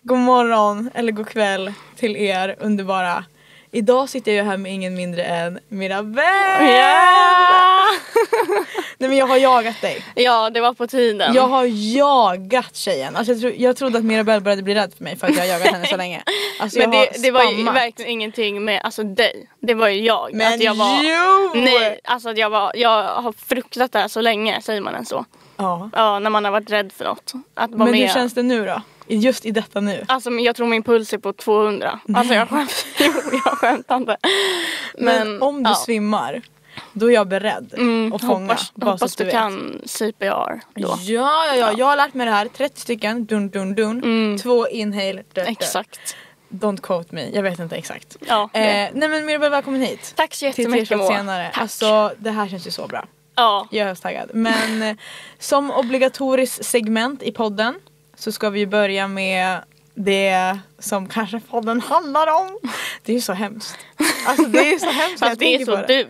god morgon eller god kväll till er underbara. Idag sitter jag här med ingen mindre än Mirabelle. Yeah! Nej men jag har jagat dig. Ja, det var på tiden. Jag har jagat tjejen. Alltså jag trodde att Mirabelle började bli rädd för mig för att jag har jagat henne så länge. Alltså men det var ju verkligen ingenting med dig. Det var ju jag. Men att jag var, jo! Nej, alltså att jag har fruktat det här så länge, säger man än så. Ja. Ja, när man har varit rädd för något. Att vara men med. hur känns det nu då? Just i detta nu. Alltså jag tror min puls är på 200. Nej. Alltså jag skämtar inte. Men om du svimmar, då är jag beredd att fånga. Hoppas du kan CPR då. Ja, jag har lärt mig det här. 30 stycken, dun. 2 inhale. Exakt. Don't quote me, jag vet inte exakt. Ja, nej men Mirabelle, välkommen hit. Tack så jättemycket, till senare. Tack. Alltså det här känns ju så bra. Ja. Jag är taggad. Men som obligatoriskt segment i podden så ska vi börja med det som kanske podden handlar om. Det är ju så hemskt. Alltså det är ju så hemskt. Fast det är så du.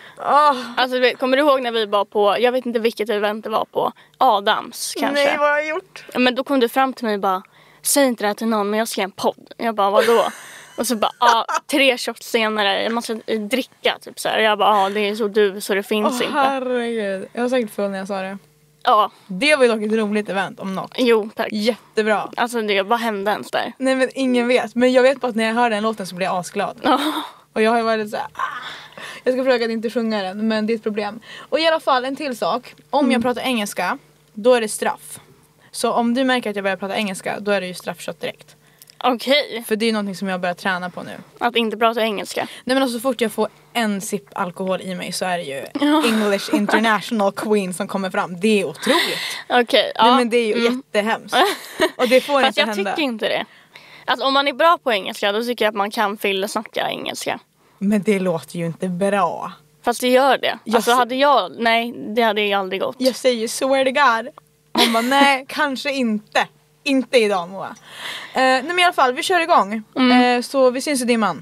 Alltså kommer du ihåg när vi var på, jag vet inte vilket event det var på, Adams kanske. Nej, vad har jag gjort? Men då kom du fram till mig och bara, säg inte det här till någon men jag ska en podd. Jag bara, vadå? Och så bara, 3 shots senare, jag måste dricka typ så här. Jag bara, det är så du så det finns inte. Herregud, jag var säkert full när jag sa det. Ja. Det var ju dock ett roligt event om något. Jo, tack. Jättebra. Alltså vad hände ens där? Nej men ingen vet, men jag vet bara att när jag hör den låten så blir jag asglad. Och jag har ju varit såhär, jag ska försöka att inte sjunga den, men det är ett problem. Och i alla fall en till sak, om jag pratar engelska, då är det straff. Så om du märker att jag börjar prata engelska, då är det ju straffshot direkt. Okej. För det är någonting som jag börjar träna på nu. Att inte prata engelska. Nej men alltså, så fort jag får en sipp alkohol i mig så är det ju English International Queen som kommer fram. Det är otroligt. Okej, Nej men det är ju jättehemskt. Och det får inte hända. Fast jag tycker inte det. Alltså om man är bra på engelska, då tycker jag att man kan snacka engelska. Men det låter ju inte bra. Fast det gör det. Alltså nej, det hade ju aldrig gått. Jag säger swear to God. Man bara, nej, kanske inte. Inte idag, Moa. Nej men i alla fall, vi kör igång. Så vi syns i dimman.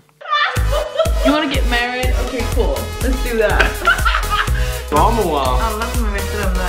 You wanna get married? Okay, cool. Let's do that. Ja, Moa. Alla kommer veta vem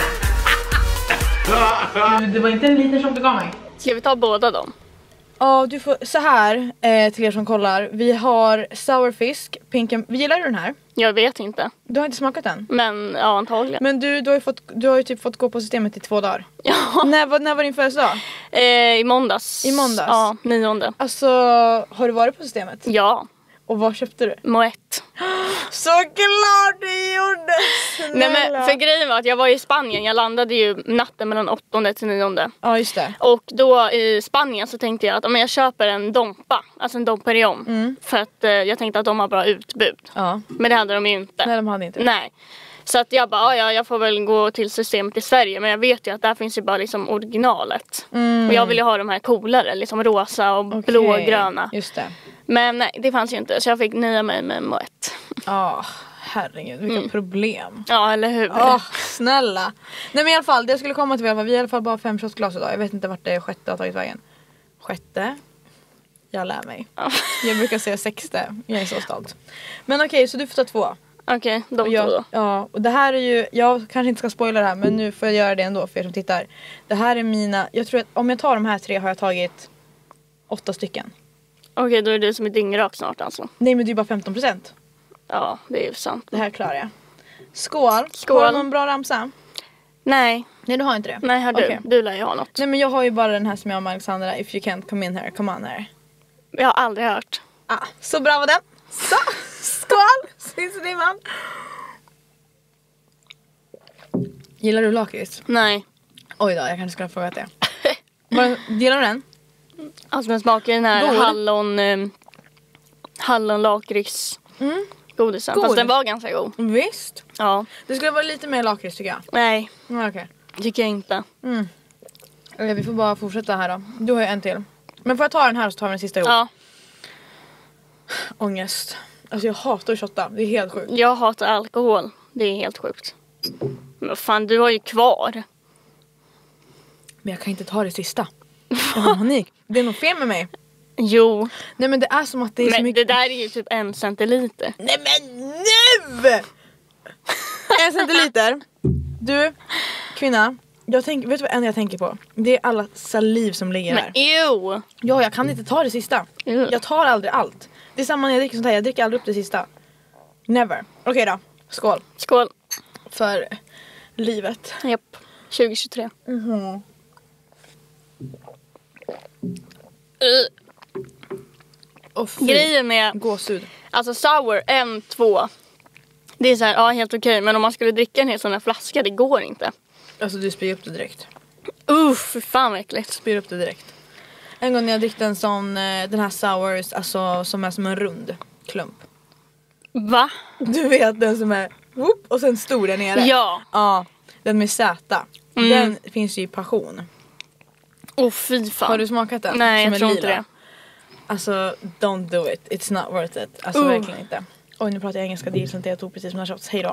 det är. Det var inte en liten shot du gav mig. Ska vi ta båda dem? Ja, du får, så här till er som kollar. Vi har sourfisk, pinken. Gillar du den här? Jag vet inte. Du har inte smakat den? Men ja, antagligen. Men du har ju typ fått gå på systemet i 2 dagar. Ja. När var din födelsedag? I måndags. I måndags? Ja, 9. Alltså, har du varit på systemet? Ja. Och vad köpte du? Moët. Såklart du gjorde! Snälla. Nej men för grejen var att jag var i Spanien. Jag landade ju natten mellan 8 till 9. Ja just det. Och då i Spanien så tänkte jag att om jag köper en Dompa, alltså en Dom Perignon, för att jag tänkte att de har bra utbud. Ja. Men det hade de ju inte. Nej, de hade inte. Nej. Så att jag bara, jag får väl gå till systemet i Sverige. Men jag vet ju att där finns ju bara liksom originalet. Och jag vill ju ha de här coolare, liksom rosa och blågröna. Just det. Men nej, det fanns ju inte. Så jag fick nöja mig med Moët. Ja, herregud, vilka problem. Ja, eller hur? Snälla. Nej men i alla fall, det jag skulle komma till vi har i alla fall bara 5 shotglas idag. Jag vet inte vart det 6:e har tagit vägen. 6:e? Jag lär mig. Jag brukar säga 6:e. Jag är så stolt. Men okej, så du får ta 2. Okej, de 2 då. Ja, och det här är ju, jag kanske inte ska spoila det här, men nu får jag göra det ändå för er som tittar. Det här är mina, jag tror att om jag tar de här 3 har jag tagit 8 stycken. Okej, då är det som är dyngrak snart alltså. Nej men det är bara 15%. Ja, det är ju sant. Det här klarar jag. Skål. Skål. Har du någon bra ramsa? Nej. Nej, du har inte det? Nej, har du? Okay. Du lär ju ha något. Nej men jag har ju bara den här som jag har med Alexandra. If you can't come in here, come on here. Jag har aldrig hört. Så bra var den. Så, skål. Syns i dimman. Gillar du lakrits? Nej. Oj då, jag kanske skulle ha frågat det. Gillar du den? Alltså den smakar den här God. hallonlakrits godisen. God. Fast den var ganska god. Visst. Ja. Det skulle vara lite mer lakrits tycker jag. Nej, Okej. tycker jag inte. Okej, vi får bara fortsätta här då. Du har ju en till. Men får jag ta den här så tar vi den sista ihop? Ja. Ångest. Alltså jag hatar att shotta. Det är helt sjukt. Jag hatar alkohol. Det är helt sjukt. Men fan, du har ju kvar. Men jag kan inte ta det sista. Jag har panik. Det är nog fel med mig. Jo. Nej men det är som att det är så Men mycket. det där är ju typ 1 centiliter. Nej men nu! 1 centiliter. Du, kvinna. vet du vad jag tänker på? Det är alla saliv som ligger Men här. ew! Ja, jag kan inte ta det sista. Jag tar aldrig allt. Det är samma när jag dricker sånt här. Jag dricker aldrig upp det sista. Never. Okej då. Skål. Skål. För livet. Japp. 2023. Och Grejen med gåshud. alltså sour 1, 2. Det är så här, ja helt okej. Men om man skulle dricka en hel sån här flaska, det går inte. Alltså du spyr upp det direkt. Fy fan vad äckligt. Spyr upp det direkt. En gång när jag drickte en sån, den här sours, alltså som är som en rund klump. Va? Du vet den som är whoop, och sen stor där nere. Ja. Ja, den med Z. Den finns ju i passion. Fy fan. Har du smakat den? Nej, som jag är tror lila? inte det. Alltså, don't do it. It's not worth it. Alltså verkligen inte. Oj, nu pratar jag engelska. Det är sånt jag tog precis som shots. Hej då.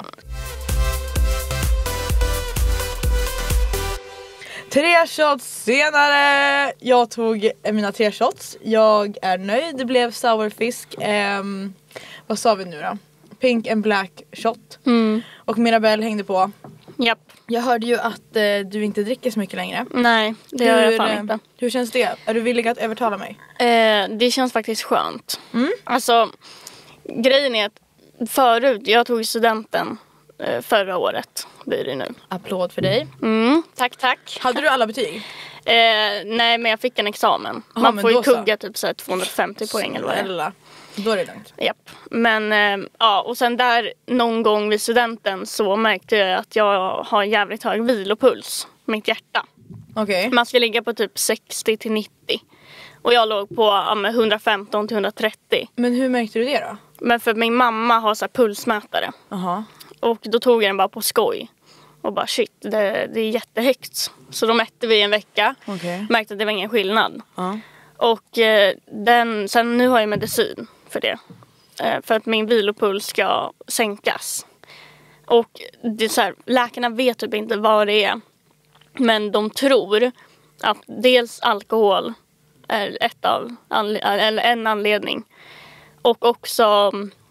3 shots senare. Jag tog mina 3 shots. Jag är nöjd. Det blev sourfisk. Vad sa vi nu då? Pink and black shot. Och Mirabelle hängde på. Japp. Jag hörde ju att du inte dricker så mycket längre. Nej, det gör jag fan inte. Hur känns det? Är du villig att övertala mig? Det känns faktiskt skönt. Alltså, grejen är att förut, jag tog studenten förra året. Blir det nu. Applåd för dig. Tack. Hade du alla betyg? Nej, men jag fick en examen. Aha, Man men får ju då så. kugga typ så här 250 poäng eller vad det är. Snälla. Då är det lugnt. Japp. Men ja, och sen där någon gång vid studenten så märkte jag att jag har jävligt hög vilopuls. Mitt hjärta. Okej. Man ska ligga på typ 60 till 90. Och jag låg på 115 till 130. Men hur märkte du det då? Men för min mamma har så här pulsmätare. Aha. Och då tog jag den bara på skoj. Och bara shit, det är jättehögt. Så då mätte vi en vecka. Okej. Märkte att det var ingen skillnad. Ja. Och sen nu har jag medicin för det. För att min vilopuls ska sänkas. Och det är så här, läkarna vet typ inte vad det är. Men de tror att dels alkohol är en anledning. Och också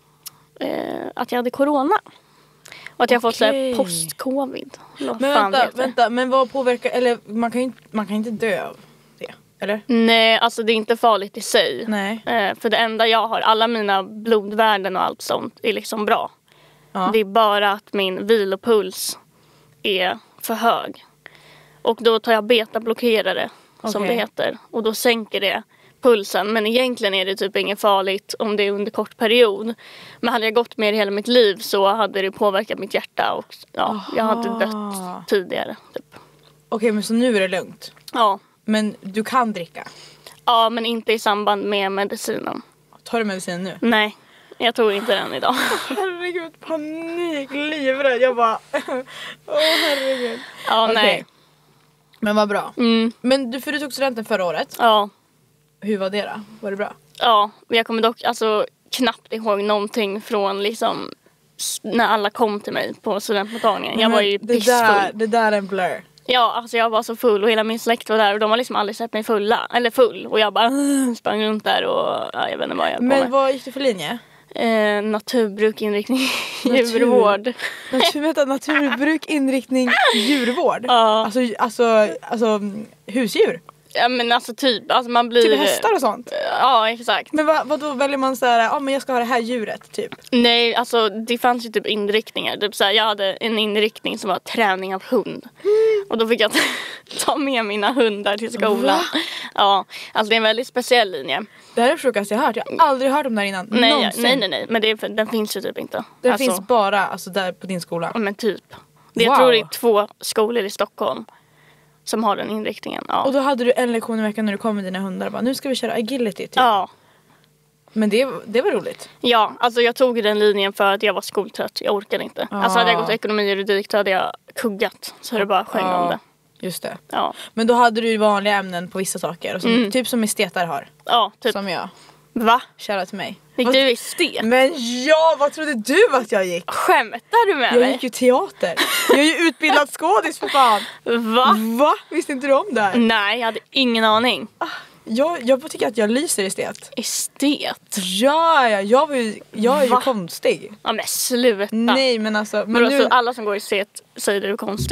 att jag hade corona. Och att jag har fått så här post-covid. Men vänta, men vad påverkar, eller man kan inte dö av det, eller? Nej, alltså det är inte farligt i sig. Nej. För det enda jag har, alla mina blodvärden och allt sånt är liksom bra. Ja. Det är bara att min vilopuls är för hög. Och då tar jag betablockerare som det heter. Och då sänker det pulsen. Men egentligen är det typ inget farligt om det är under kort period. Men hade jag gått med det hela mitt liv så hade det påverkat mitt hjärta. Och ja, jag hade dött tidigare. Typ. Okej, men så nu är det lugnt. Ja. Men du kan dricka. Ja, men inte i samband med medicinen. Tar du medicin nu? Nej, jag tog inte den idag. Herregud, panik, livrädd. Jag bara, herregud. Ja, Okej. nej. Men vad bra. Men du tog studenten förra året. Ja. Hur var det då? Var det bra? Ja, jag kommer dock alltså knappt ihåg någonting från liksom när alla kom till mig på studentmottagningen. Jag var ju pissfull. Det där är en blur. Ja, alltså jag var så full och hela min släkt var där och de har liksom aldrig sett mig full. Och jag bara sprang runt där och ja, jag vet inte vad jag höll på med. Men vad gick du för linje? Naturbruk, inriktning, djurvård. Naturbruk, inriktning, djurvård? Ja. Alltså husdjur? Ja men alltså typ, alltså man blir... Typ hästar och sånt? Ja, exakt. Men vad då väljer man så här, men jag ska ha det här djuret typ? Nej, alltså det fanns ju typ inriktningar. Typ så här, jag hade en inriktning som var träning av hund. Och då fick jag ta med mina hundar till skolan. Va? Ja, alltså det är en väldigt speciell linje. Det här är det sjukaste jag har hört. Jag har aldrig hört om det här innan. Nej. Men den finns ju typ inte. Den finns bara där på din skola? Men typ. Jag tror det är 2 skolor i Stockholm som har den inriktningen. Ja. Och då hade du en lektion i veckan när du kom med dina hundar. Bara, nu ska vi köra agility typ. Ja. Men det var roligt. Ja, alltså jag tog den linjen för att jag var skoltrött. Jag orkade inte. Alltså hade jag gått ekonomi och juridik så hade jag kuggat. Så det bara sjöng om det. Just det. Ja. Men då hade du vanliga ämnen på vissa saker. Och som, typ som esteter har. Ja, typ. Som jag. Va? Kära till mig. Gick du i estet? Men ja, vad trodde du att jag gick? Skämtar du med mig? Jag gick ju teater. Jag är ju utbildad skådis för fan. Va? Visste inte du om det här? Nej, jag hade ingen aning. Jag tycker att jag lyser estet. Estet? Ja, jag är ju konstig. Ja men sluta. Nej men alltså. Men alltså alla som går estet säger du är konstiga.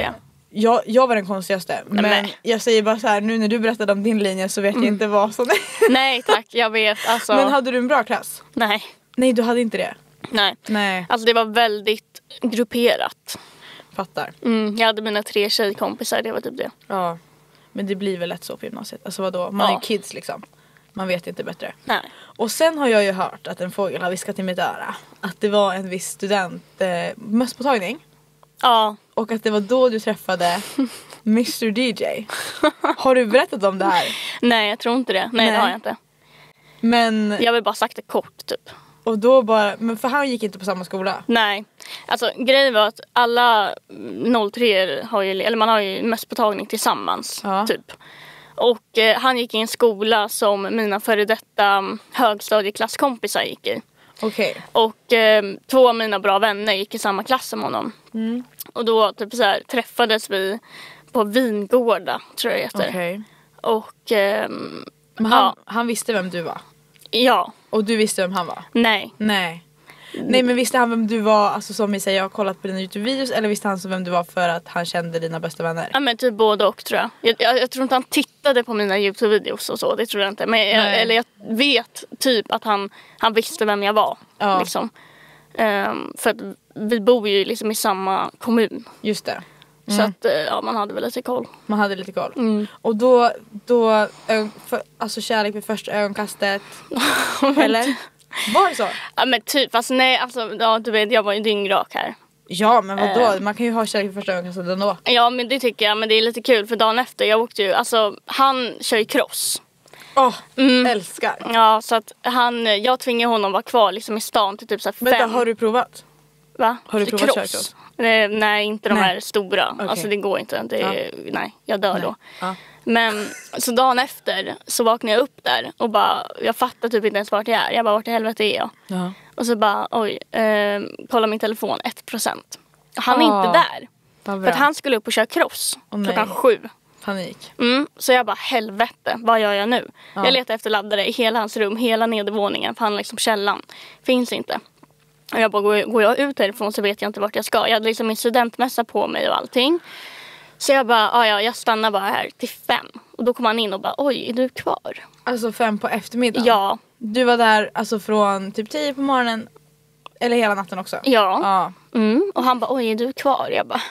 jag var den konstigaste. Men jag säger bara så här, nu när du berättade om din linje så vet jag inte vad som är. Nej tack, jag vet. Alltså... Men hade du en bra klass? Nej. Nej, du hade inte det? Nej. Alltså det var väldigt grupperat. Fattar. Jag hade mina 3 tjejkompisar, det var typ det. Ja, men det blir väl lätt så på gymnasiet. Alltså vadå, man är ju kids liksom. Man vet inte bättre. Nej. Och sen har jag ju hört att en fågel har viskat i mitt öra att det var en viss mösspåtagning. Ja. Och att det var då du träffade Mr DJ. Har du berättat om det här? Nej, jag tror inte det. Nej, det har jag inte. Men... Jag vill bara sagt det kort typ. Och då bara... Men för han gick inte på samma skola? Nej. Alltså grejen var att alla 03 har ju... Eller man har ju mösspåtagning tillsammans. Ja. Typ. Och han gick i en skola som mina före detta högstadieklasskompisar gick i. Okej. Och 2 av mina bra vänner gick i samma klass som honom. Och då typ så här, träffades vi på Vingårda, tror jag det heter. Okej. Och Men han visste vem du var? Ja. Och du visste vem han var? Nej. Nej, men visste han vem du var, alltså som vi säger, jag har kollat på dina YouTube-videos, eller visste han så vem du var för att han kände dina bästa vänner? Ja, men typ både och, tror jag. Jag tror inte han tittade på mina YouTube-videos och så, det tror jag inte. Men jag vet typ att han visste vem jag var. Ja. Liksom. För att vi bor ju liksom i samma kommun. Just det. Så att man hade väl lite koll. Man hade lite koll. Och då alltså kärlek vid första ögonkastet. Eller? Var det så? Ja, men typ, fast nej, alltså, ja, du vet, jag var ju dyngrak här. Ja, men vadå? Man kan ju ha kärlek vid första ögonkastet ändå. Ja, men det tycker jag, men det är lite kul för dagen efter, jag åkte ju, alltså, han kör ju cross. Älskar. Ja, så att jag tvingade honom vara kvar liksom i stan till typ så här 5. Vänta, har du provat? Va? Har du provat körkross? Nej, inte de här stora. Okay. Alltså det går inte. Nej, jag dör då. Ja. Men så dagen efter så vaknade jag upp där och bara, jag fattar typ inte ens vart jag är. Jag bara, vart i helvete är jag? Ja. Och så bara, kolla min telefon, 1%. Han är inte där. För att han skulle upp och köra cross klockan 7. Panik. Så jag bara, helvete, vad gör jag nu? Ja. Jag letar efter laddare i hela hans rum, hela nedervåningen. För han liksom källan finns inte. Och jag bara, går jag ut härifrån så vet jag inte vart jag ska. Jag hade liksom min studentmässa på mig och allting. Så jag bara, jag stannar bara här till 5. Och då kom han in och bara, oj, är du kvar? Alltså 5 på eftermiddagen? Ja. Du var där alltså från typ 10 på morgonen, eller hela natten också? Ja. Och han bara, oj, är du kvar? Jag bara,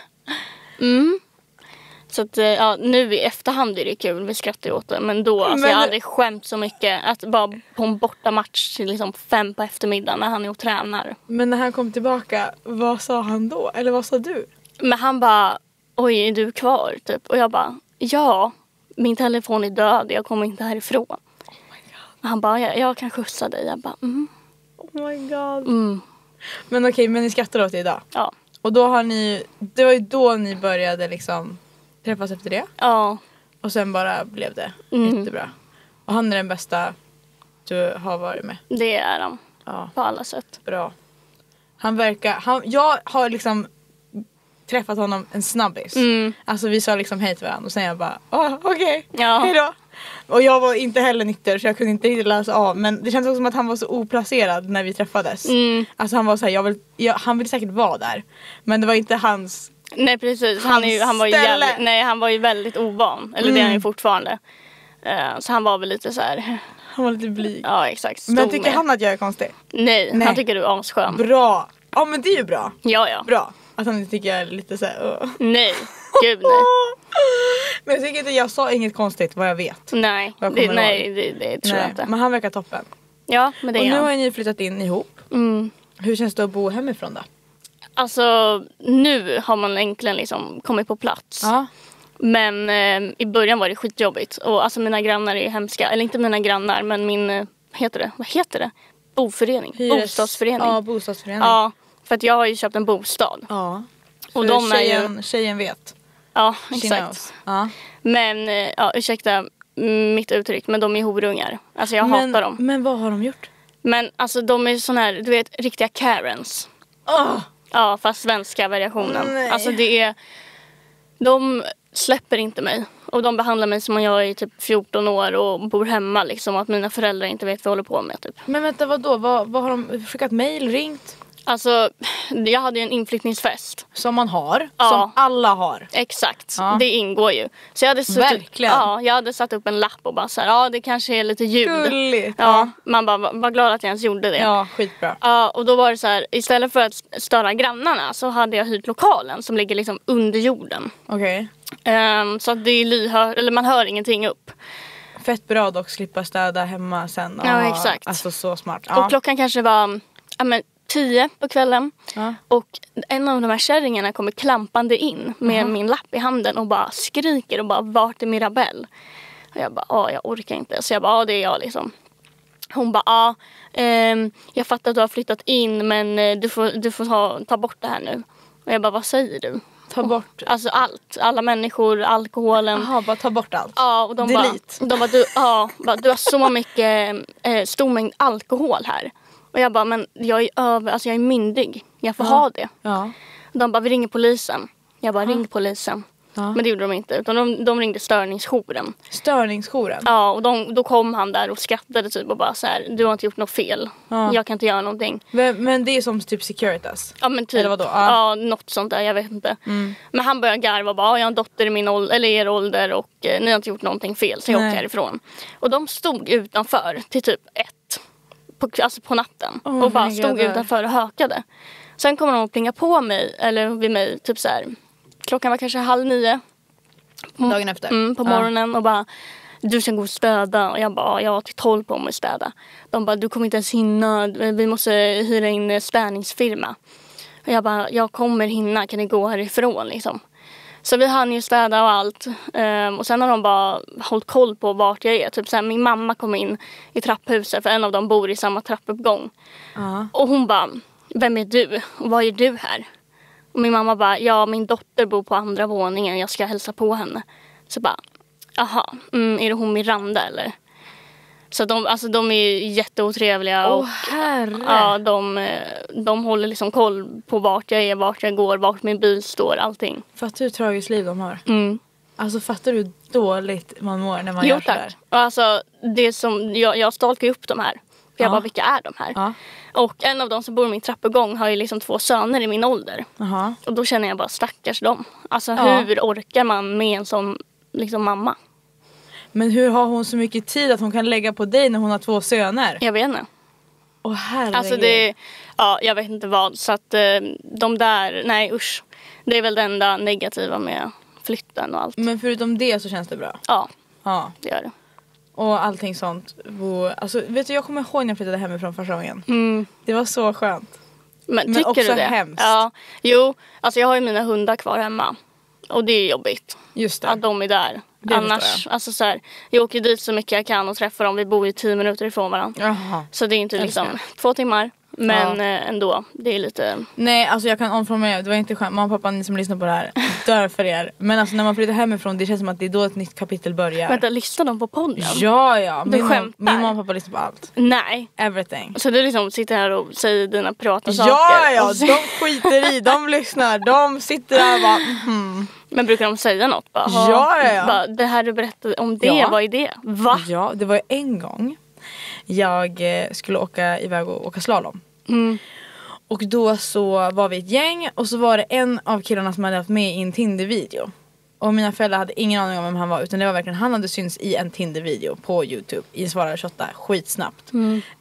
Så att, nu i efterhand är det kul, vi skrattar åt det. Men då, alltså, jag har aldrig skämt så mycket. Att bara på en bortamatch till liksom 5 på eftermiddagen när han är och tränar. Men när han kom tillbaka, vad sa han då? Eller vad sa du? Men han bara, oj, är du kvar? Typ. Och jag bara, ja, min telefon är död, jag kommer inte härifrån. Oh my God. Och han bara, jag kan skjutsa dig. Jag bara, Oh my God. Men okej, men ni skrattar åt det idag? Ja. Och då har det var ju då ni började liksom träffas efter det? Ja. Och sen bara blev det jättebra. Och han är den bästa du har varit med? Det är han. Ja. På alla sätt. Bra. Jag har liksom träffat honom en snabbis. Alltså vi sa liksom hej till varandra och sen jag bara, okej, hejdå. Och jag var inte heller nykter så jag kunde inte riktigt läsa av. Men det känns också som att han var så oplacerad när vi träffades. Alltså han var så här, han ville säkert vara där. Men det var inte hans... Nej precis, han var ju väldigt ovan. Eller det är han ju fortfarande. Så han var väl lite så här. Han var lite blyg. Ja exakt. Men tycker han att jag är konstig? Nej, han tycker du är asskön. Bra, ja men det är ju bra. Ja. Bra, att han inte tycker jag är lite så här. Nej, gud nej. Men jag tycker inte, jag sa inget konstigt vad jag vet. Nej, det tror jag inte. Men han verkar toppen. Ja, men det är och nu har ni flyttat in ihop. Hur känns det att bo hemifrån då? Alltså nu har man egentligen liksom kommit på plats. Ja. Men i början var det skitjobbigt. Och alltså mina grannar är hemska. Eller inte mina grannar, men min, vad heter det? Boförening. Bostadsförening. Ja, bostadsförening. Ja, för att jag har ju köpt en bostad. Ja. Och de tjejen vet. Ja, exakt. Ja. Men, ursäkta mitt uttryck, men de är horungar. Alltså jag hatar dem. Men vad har de gjort? Men alltså de är sån här, du vet, riktiga Karens. Ja, fast svenska variationen. Nej. Alltså de släpper inte mig. Och de behandlar mig som om jag är typ 14 år och bor hemma liksom. Och att mina föräldrar inte vet vad jag håller på med typ. Men vänta, vadå? Vad har de skickat mejl, ringt? Alltså, jag hade ju en inflyttningsfest. Som man har. Ja. Som alla har. Exakt, Ja. det ingår ju. Så jag hade Verkligen. jag hade satt upp en lapp och bara så här, ja det kanske är lite ljud. Gulligt. Ja, man bara var glad att jag ens gjorde det. Ja, skitbra. Ja, och då var det så här, istället för att störa grannarna så hade jag hyrt lokalen som ligger liksom under jorden. Okej. Så att det är lyhört, eller man hör ingenting upp. Fett bra dock, slippa städa hemma sen. Ja, exakt. Alltså så smart. Ja. Och klockan kanske var 10 på kvällen. Ja. Och en av de här kärringarna kommer klampande in med min lapp i handen och bara skriker och bara, vart är Mirabelle? Och jag bara, jag orkar inte. Så jag bara, det är jag liksom. Hon bara, jag fattar att du har flyttat in men du får ta bort det här nu. Och jag bara, vad säger du? Ta bort. Alltså allt, alla människor, alkoholen. Jaha, bara ta bort allt. Ja, och de Delete. bara, du har så mycket stor mängd alkohol här. Och jag bara, men jag är myndig. Jag får ha det. Ja. Och de bara, vi ringer polisen. Jag bara, ring polisen. Ja. Men det gjorde de inte. Utan de ringde störningsjouren. Störningsjouren. Ja, och då kom han där och skrattade typ och bara så här, du har inte gjort något fel. Ja. Jag kan inte göra någonting. Men det är som typ Securitas. Ja, men typ. Eller vadå? Ja, något sånt där, jag vet inte. Men han började garva och bara, jag har en dotter i min ålder, eller er ålder och ni har inte gjort någonting fel så jag åker härifrån. Och de stod utanför till typ 1 på natten och bara stod utanför och hökade. Sen kommer de att plinga på mig, eller vid mig, typ så här. Klockan var kanske 8:30. Dagen efter. På morgonen och bara, du ska gå och städa. Och jag bara, jag har till 12 på mig att städa. De bara, du kommer inte ens hinna, vi måste hyra in städningsfirma. Och jag bara, jag kommer hinna, kan ni gå härifrån liksom. Så vi hann ju städa och allt. Och sen har de bara hållit koll på vart jag är. Typ så här, min mamma kom in i trapphuset för en av dem bor i samma trappuppgång. Och hon bara, vem är du? Och vad är du här? Och min mamma bara, ja min dotter bor på andra våningen, jag ska hälsa på henne. Så bara, aha, är det hon Miranda eller? Så de är jätteotrevliga och ja, de håller liksom koll på vart jag är, vart jag går, vart min bil står, allting. Fattar du hur tragiskt liv de har? Alltså fattar du hur dåligt man mår när man gör sådär? Tack. Alltså det som, jag stalkar ju upp de här. För jag bara, vilka är de här? Ja. Och en av dem som bor i min trappuppgång har ju liksom 2 söner i min ålder. Aha. Och då känner jag bara, stackars dem. Alltså hur orkar man med en sån liksom mamma? Men hur har hon så mycket tid att hon kan lägga på dig när hon har 2 söner? Jag vet inte. Åh herregud. Alltså jag vet inte vad. Så att de där, nej usch. Det är väl det enda negativa med flytten och allt. Men förutom det så känns det bra? Ja, Ja. det gör det. Och allting sånt. Alltså vet du, jag kommer ihåg när jag flyttade hemifrån första gången. Det var så skönt. Men tycker också du det? hemskt. Ja, jo, alltså jag har ju mina hundar kvar hemma. Och det är jobbigt. Just det. Att de är där. Det annars, alltså så här, jag åker dit så mycket jag kan och träffar dem. Vi bor ju 10 minuter ifrån varandra. Jaha. Så det är inte liksom 2 timmar. Men ändå, det är lite... Nej, alltså jag kan omformulera. Det var inte skönt. Mamma och pappa, ni som lyssnar på det här, dör för er. Men alltså när man flyttar hemifrån, det känns som att det är då ett nytt kapitel börjar. Vänta, lyssnar de på podden? Ja. Du skämtar? Min mamma och pappa lyssnar på allt. Nej. Everything. Så du liksom sitter här och säger dina privata saker? Ja, och så... de skiter i. De lyssnar. De sitter där och bara... Men brukar de säga något? Bara, Ja. Bara, det här du berättade om det, vad är det? Va? Ja, det var ju en gång jag skulle åka iväg och åka slalom. Och då så var vi ett gäng och så var det en av killarna som hade haft med i en Tinder-video. Och mina föräldrar hade ingen aning om vem han var, utan det var verkligen, han hade syns i en Tinder-video på YouTube i en svarare 28, skitsnabbt.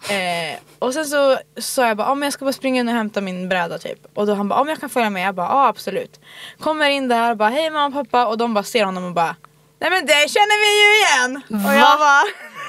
Och sen så sa jag bara, men jag ska bara springa in och hämta min bräda typ. Och då han bara, jag kan följa med. Jag bara, absolut. Kommer in där och bara, hej mamma och pappa. Och de bara ser honom och bara, nej men det känner vi ju igen. Och jag bara,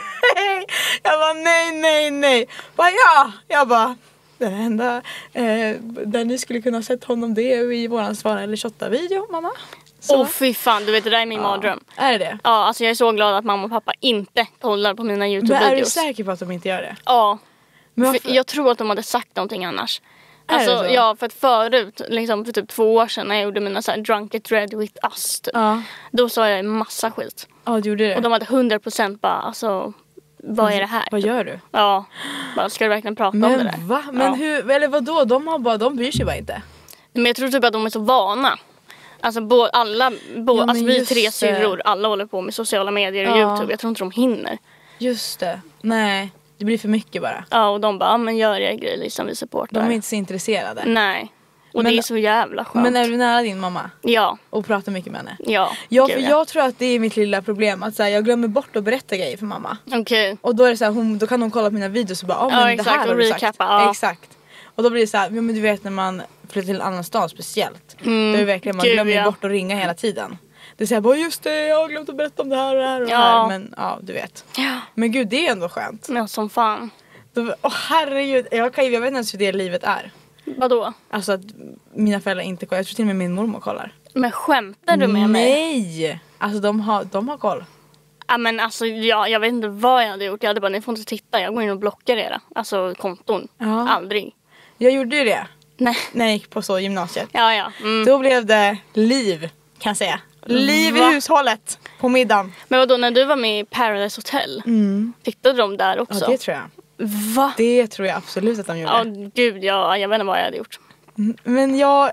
nej. Jag bara, det enda där ni skulle kunna ha sett honom, det är i våran svara eller 28-video, mamma. Fy fan, du vet det där är min mardröm. Är det? Ja, alltså jag är så glad att mamma och pappa inte kollar på mina YouTube-videos. Men är du säker på att de inte gör det? Ja. Men för jag tror att de hade sagt någonting annars. Alltså, det så? ja, för att förut, liksom för typ 2 år sedan när jag gjorde mina så här Drunk It Red With Us typ, då sa jag en massa skit. Ja, du gjorde det. Och de hade 100% bara, alltså, vad är det här? Vad gör du? Ja, bara, ska du verkligen prata om det där? Va? Men hur, eller vadå? De bryr sig bara inte. Men jag tror typ att de är så vana. Alltså alltså vi 3 syrror, alla håller på med sociala medier och YouTube. Jag tror inte de hinner. Just det. Nej. Det blir för mycket bara. Ja, och de bara, men gör er grej liksom, vi supportar. De är inte så intresserade. Nej. Och Men- det är så jävla skönt. Men är du nära din mamma? Ja, Och pratar mycket med henne? ja. Ja, Gud, för jag tror att det är mitt lilla problem. Att så här, jag glömmer bort att berätta grejer för mamma. Okej. Och då är det så här, då kan hon kolla på mina videos och bara, men det exakt, här har och du sagt. recappa, ja. Exakt. Och då blir det så här, ja, men du vet när man flyttar till en annan stad speciellt. Då är det verkligen, man Gud, glömmer ja. bort att ringa hela tiden. Det är såhär, bara just det, jag har glömt att berätta om det här och det här och det Ja. här. Men ja, du vet. Ja, Men gud, det är ändå skönt. men som fan. Herregud, jag vet inte ens hur det livet är. Vadå? Alltså att mina föräldrar inte kollar. Jag tror till och med min mormor kollar. Men skämtar du med mig? Nej! Alltså de har koll. Ja, men alltså, jag vet inte vad jag hade gjort. Jag hade bara, ni får inte titta. Jag går in och blockar era. Alltså konton. Ja. Aldrig. Jag gjorde ju det Nej. när jag gick på så gymnasiet. Ja. Mm. Då blev det liv, kan jag säga. Liv i Va? hushållet på middagen. Men vadå, när du var med i Paradise Hotel? Tittade de där också? Ja, det tror jag. Va? Det tror jag absolut att de gjorde. Ja, gud, jag vet inte vad jag hade gjort. Men jag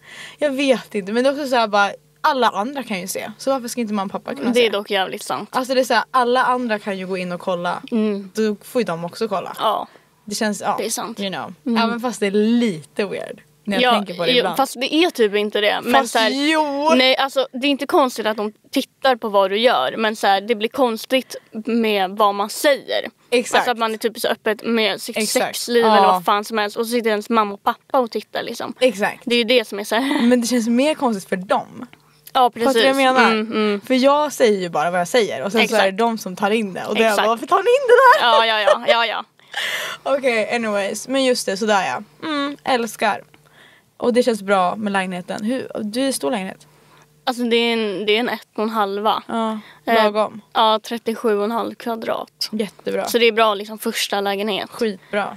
vet inte. Men det är också så här bara, alla andra kan ju se. Så varför ska inte mamma och pappa kunna Det se? är dock jävligt sant. Alltså det är så här, alla andra kan ju gå in och kolla. Mm. Då får ju de också kolla. Ja. Det känns, ja. Det är sant. You know. Även fast det är lite weird. När jag Ja, tänker på det ibland. fast det är typ inte det. Men Fast så här, jo! nej, alltså det är inte konstigt att de tittar på vad du gör. Men så här, det blir konstigt med vad man säger. Exakt. Alltså att man är typ så öppet med sitt Exakt. sexliv Ja. eller vad fan som helst. Och så sitter ens mamma och pappa och tittar liksom. Exakt. Det är ju det som är så här. Men det känns mer konstigt för dem. Ja, precis. Fattar du vad jag menar? Mm. För jag säger ju bara vad jag säger. Och sen så Exakt. är det de som tar in det. Och då är jag Exakt. bara, varför tar ni in det där? Ja. Okej, anyways. Men just det, sådär ja. Älskar. Och det känns bra med lägenheten. Du är i stor lägenhet? Alltså det är en 1,5. Ja, lagom. Ja, 37,5 kvadrat. Jättebra. Så det är bra liksom första lägenhet. Skitbra.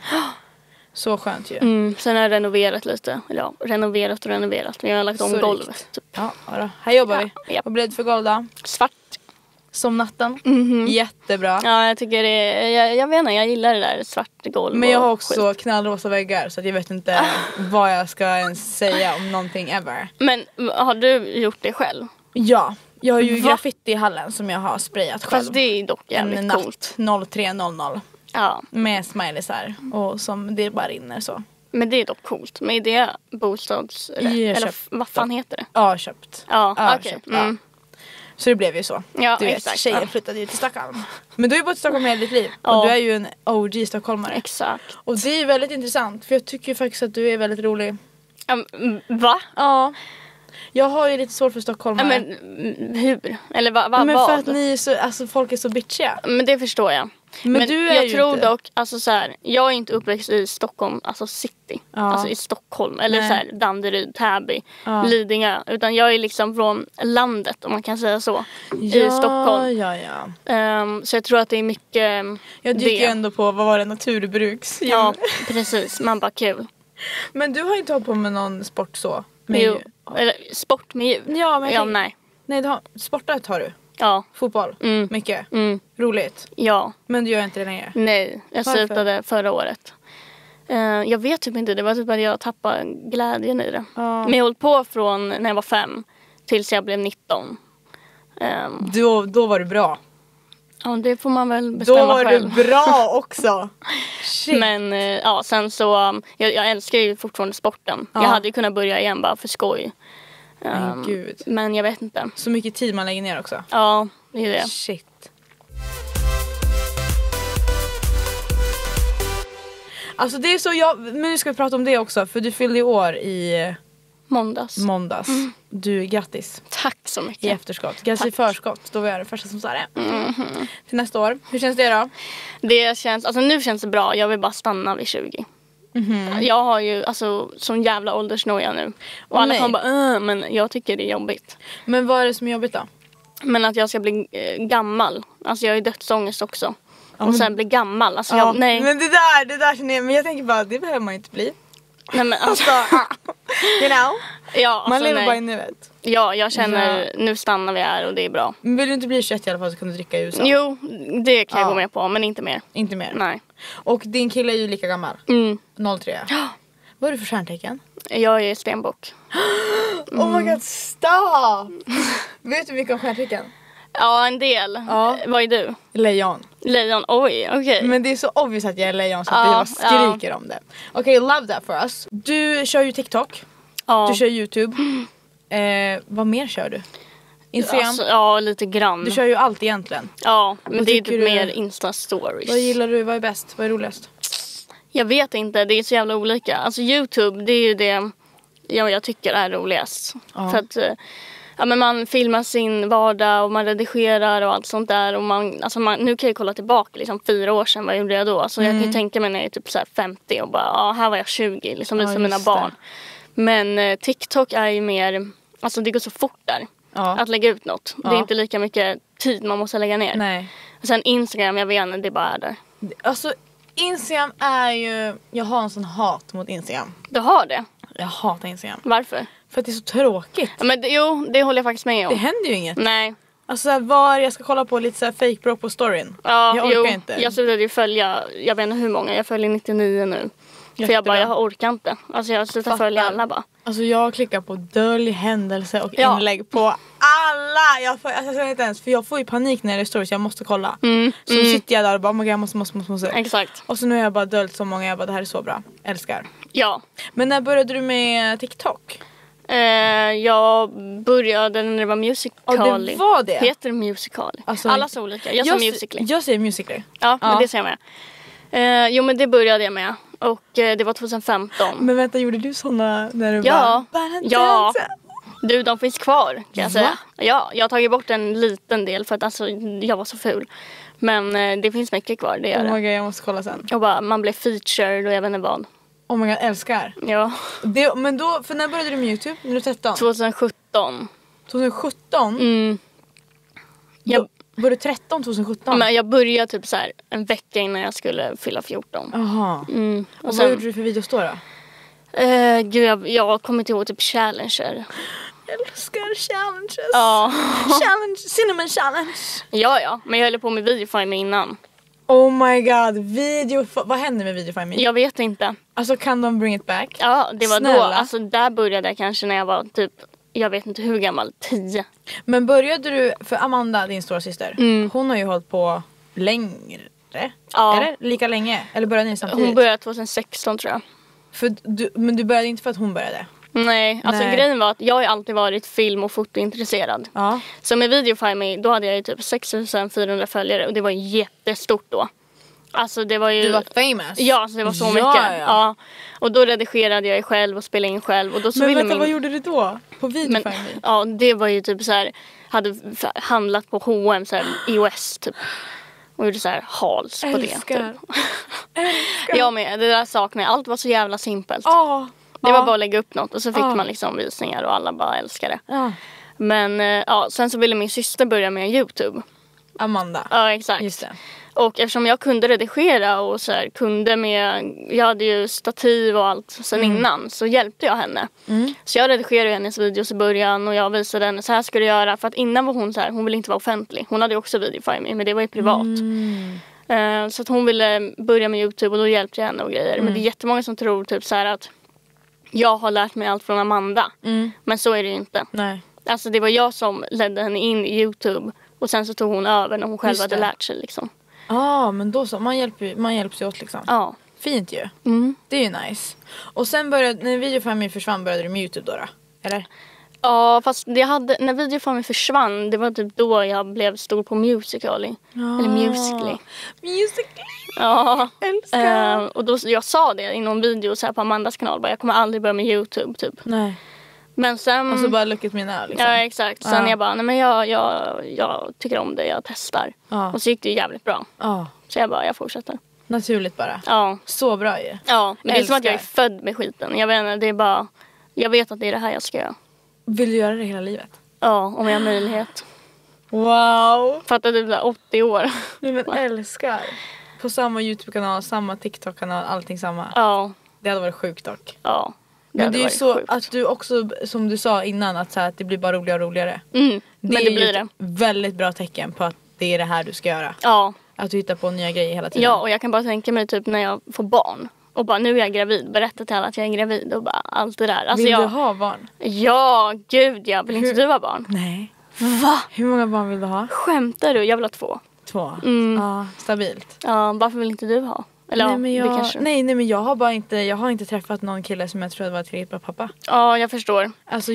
Så skönt ju. Sen har jag renoverat lite. Eller ja, renoverat. Vi har lagt om Så golvet. rikt. Typ. Ja, då. Här jobbar vi. Ja. Vad blev det för golv då? Svart. Som natten. Jättebra. Ja, jag tycker jag vet inte, jag gillar det där svart golv. Men jag har och också skit. knallrosa väggar. Så att jag vet inte vad jag ska ens säga om någonting ever. Men har du gjort det själv? Ja, jag har ju Va? graffiti i hallen som jag har sprayat själv. Fast det är dock jävligt en coolt. natt 03.00 Ja, med smileys här och som det bara rinner så. men det är dock coolt. Men är det bostadsrätt? Jag Eller köpt. vad fan heter det? Ja, köpt. Ja, Ja, okej. köpt, ja. Så det blev ju så. Ja, Du vet, exakt. tjejer Ja. flyttade ju till Stockholm. Men du har ju bott i Stockholm hela ditt liv. Ja. Och du är ju en OG stockholmare. Exakt. Och det är ju väldigt intressant. För jag tycker faktiskt att du är väldigt rolig. Va? Ja. Jag har ju lite svårt för Ja, stockholmare. men hur? Eller vad? Men för vad? att ni är så, alltså folk är så bitchiga. Men det förstår jag. Men du är jag ju tror inte. dock, alltså så här, jag är inte uppväxt i Stockholm, alltså city. Ja. Alltså i Stockholm. Eller Nej. så här, Danderyd, Täby, Ja. Lidingö. Utan jag är liksom från landet, om man kan säga så. I Stockholm. Ja. Så jag tror att det är mycket Jag dyker ju det. ändå på, vad var det, naturbruks. Ja, precis. Man bara kul. Men du har inte hållit på med någon sport så? Med Jo, eller sport med djur. Ja, men jag Ja, tänker- nej. Nej, sportat har du. Ja, Fotboll. Mycket. Roligt. ja. Men du gör inte det längre. Nej, jag Varför? slutade förra året. Jag vet typ inte, det var typ att jag tappade glädjen i det. Ja. Men jag höll på från när jag var 5 tills jag blev 19. Då var du bra. Ja, det får man väl bestämma Då var själv. du bra också. Shit. Men ja, sen så, jag älskar ju fortfarande sporten. Ja. Jag hade ju kunnat börja igen bara för skoj. Men gud. Men jag vet inte. Så mycket tid man lägger ner också. Ja, det är det. Shit. Alltså det är så men nu ska vi prata om det också. För du fyllde ju år i Måndags. måndags. Du, grattis. Tack så mycket. I efterskott. Grattis i Tack. förskott. Då var jag den första som sa det. Till nästa år. Hur känns det då? Det känns, alltså nu känns det bra. Jag vill bara stanna vid 20. Jag har ju alltså sån jävla åldersnoja nu. Och alla nej. kommer bara men jag tycker det är jobbigt. Men vad är det som är jobbigt då? Men att jag ska bli gammal. Alltså jag har ju dödsångest också. Och sen bli gammal. Alltså jag, nej. Men det där känner jag. Men jag tänker bara, det behöver man ju inte bli. Nej men alltså, You know? ja, alltså, Man lever nej. bara i nuet. Ja, jag känner nu stannar vi här och det är bra. Men vill du inte bli 21 i alla fall så kan du dricka i USA? Jo, det kan jag Ja. gå med på, men inte mer. Inte mer? Nej. Och din kille är ju lika gammal. 03. Vad är du för stjärntecken? Jag är stenbock. Oh my god, stop! Vet du mycket om stjärntecken? Ja, en del. Ja. Vad är du? Lejon. Lejon, oj, okej. Men det är så obvious att jag är lejon så att jag bara skriker om det. Okej, love that for us. Du kör ju TikTok. Ja. Du kör YouTube. Vad mer kör du? Instagram? Alltså, ja, lite grann. Du kör ju allt egentligen. Ja, men Vad det är tycker typ du- mer Insta-stories. Vad gillar du? Vad är bäst? Vad är roligast? Jag vet inte, det är så jävla olika. Alltså YouTube, det är ju det jag tycker är roligast. Ja. För att men man filmar sin vardag och man redigerar och allt sånt där. Och nu kan jag kolla tillbaka liksom 4 år sedan, vad gjorde jag då? Så jag kan ju tänka mig när jag är typ så här 50 och bara, här var jag 20, liksom visa mina just barn. det. Men TikTok är ju mer, alltså det går så fort där. Ja. Att lägga ut något. Det är inte lika mycket tid man måste lägga ner. Nej. Och sen Instagram, jag vet inte, det bara är där. Alltså Instagram är ju... Jag har en sån hat mot Instagram. Du har det? Jag hatar Instagram. Varför? För att det är så tråkigt. Ja, men det håller jag faktiskt med om. Det händer ju inget. Nej. Alltså så här, jag ska kolla på lite så här fake bro på storyn. Ja, jag orkar inte. Jag slutade ju följa, jag vet inte hur många, jag följer 99 nu. För Jättebra. jag orkar inte. Alltså jag slutar Fattar. följa alla bara. Alltså jag klickar på dölj, händelse och Ja. inlägg på alla. Jag säger inte ens, för jag får ju panik när det är stories, jag måste kolla. Så sitter jag där och bara, oh my God, jag måste. Exakt. Och så nu har jag bara döljt så många, jag bara, det här är så bra. Älskar. Ja. Men när började du med TikTok? Jag började när det var Musical.ly. det var det? Heter det Musical.ly? Alltså, Alla så olika. Jag säger Musical.ly. Jag säger Musical.ly. Ja, men det säger jag med. Jo, men det började jag med. Och det var 2015. Men vänta, gjorde du såna när du Ja. bara... Ja. Du, de finns kvar kan jag Va? säga. Ja, jag har tagit bort en liten del för att alltså, jag var så ful. Men det finns mycket kvar, det gör Oh det. my God, jag måste kolla sen. Och bara, man blev featured och jag vet inte vad. Oh my God, älskar. Ja. Men då, för när började du med YouTube? När du 13? 2017. 2017? Mm. Var du 13 2017? Men jag började typ så här en vecka innan jag skulle fylla 14. Jaha. Mm. Och vad gjorde du för videos då? Gud, jag kommer inte ihåg typ challenger. Jag älskar challenges. Ja. Cinnamon challenge. Ja, men jag höll på med Videofime innan. Oh my God, vad hände med Videofime? Jag vet inte. Alltså kan de bring it back? Ja, det var då. Snälla. Alltså där började jag kanske när jag var typ, jag vet inte hur gammal, 10. Men började du, för Amanda, din stora syster, hon har ju hållit på längre. Ja. Är det lika länge? Eller började ni samtidigt? Hon började 2016 tror jag. Men du började inte för att hon började? Nej, alltså Nej. grejen var att jag har alltid varit film- och fotointresserad. Ja. Så med Videofime, då hade jag ju typ 6400 följare och det var jättestort då. Alltså det var ju... Du var famous? Ja, alltså det var så Ja, mycket. ja. Ja. Och då redigerade jag själv och spelade in själv. Och då så Men ville vänta, vad gjorde du då? På Men, Videofime? ja, det var ju typ så här, hade handlat på H&M så här, iOS typ. Och gjorde så här hals på det. Älskar. Typ. Ja, men det där saknar jag. Allt var så jävla simpelt. Ja. Det var bara att lägga upp något och så fick Ja. man liksom visningar och alla bara älskade det. Ja. Men ja, sen så ville min syster börja med YouTube. Amanda. Ja, exakt. Just det. Och eftersom jag kunde redigera och så här, jag hade ju stativ och allt sen innan, så hjälpte jag henne. Så jag redigerade hennes videos i början och jag visade henne, så här ska du göra. För att innan var hon så här, hon ville inte vara offentlig. Hon hade ju också Videofime, men det var ju privat. Så att hon ville börja med YouTube och då hjälpte jag henne och grejer. Men det är jättemånga som tror typ så här att jag har lärt mig allt från Amanda. Men så är det ju inte. Nej. Alltså det var jag som ledde henne in i YouTube. Och sen så tog hon över när hon själv Just hade det. lärt sig liksom. Men då så. Man hjälps ju åt liksom. Ja. Fint ju. Det är ju nice. Och sen när Videofime försvann började du med YouTube då? Eller? Ja, fast när Videofime försvann, det var typ då jag blev stor på Musical.ly. Eller Musical.ly. Musical.ly. Ja. Älskar. Och då, jag sa det i någon video så här på Amandas kanal, bara, jag kommer aldrig börja med YouTube typ. Nej. Men sen... Alltså bara look at me now liksom. Ja, exakt. Sen jag bara, nej men jag tycker om det, jag testar. Ja. Och så gick det ju jävligt bra. Ja. Så jag bara, jag fortsätter. Naturligt bara. Ja. Så bra ju. Ja, men det är som att jag är Älskar. född med skiten. Jag vet inte, det är bara... Jag vet att det är det här jag ska göra. Vill du göra det hela livet? Ja, om jag har möjlighet. Wow. Fattar du, där 80 år. Nej men älskar. På samma YouTube-kanal, samma TikTok-kanal, allting samma. Ja, Det hade varit sjukt dock. ja. Men det är ju varit så sjukt. att du också, som du sa innan, att, så här, att det blir bara roligare och roligare. Men det är ju blir ett det. väldigt bra tecken på att det är det här du ska göra. Ja. Att du hittar på nya grejer hela tiden. Ja, och jag kan bara tänka mig typ när jag får barn. Och bara, nu är jag gravid. Berätta till alla att jag är gravid och bara allt det där. Alltså Vill jag, du ha barn? Ja, gud ja. Vill inte du ha barn? Nej. Va? Hur många barn vill du ha? Skämtar du? Jag vill ha 2. 2? Ja, stabilt. Ja, varför vill inte du ha? Eller Nej, ja, men det kanske... nej, men jag har bara inte träffat någon kille som jag tror var tillräckligt bra pappa. Ja, jag förstår. Alltså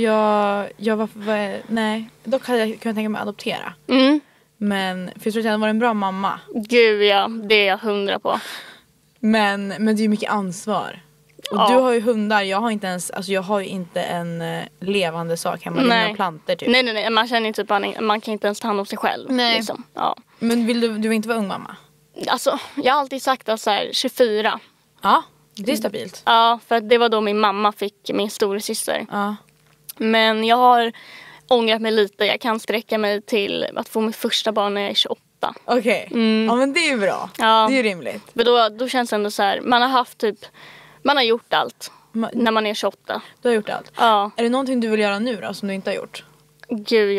nej. Dock hade jag kunnat tänka mig att adoptera. Men för jag tror att jag hade varit en bra mamma. Gud ja, det är jag 100 på. Men det är ju mycket ansvar. Och du har ju hundar, jag har ju inte en levande sak hemma. Nej. Med planter typ. Nej, man känner ju typ man kan inte ens ta hand om sig själv. Nej. Liksom. Ja. Men du vill inte vara ung mamma? Alltså, jag har alltid sagt att så här, 24. Ja, det är stabilt. Ja, för det var då min mamma fick min storasyster. Ja. Men jag har ångrat mig lite. Jag kan sträcka mig till att få mitt första barn när jag är 28. Okej, ja men det är ju bra. Ja. Det är ju rimligt. Men då känns det ändå så här, man har gjort allt när man är 28. Du har gjort allt? Ja. Är det någonting du vill göra nu då som du inte har gjort? Gud,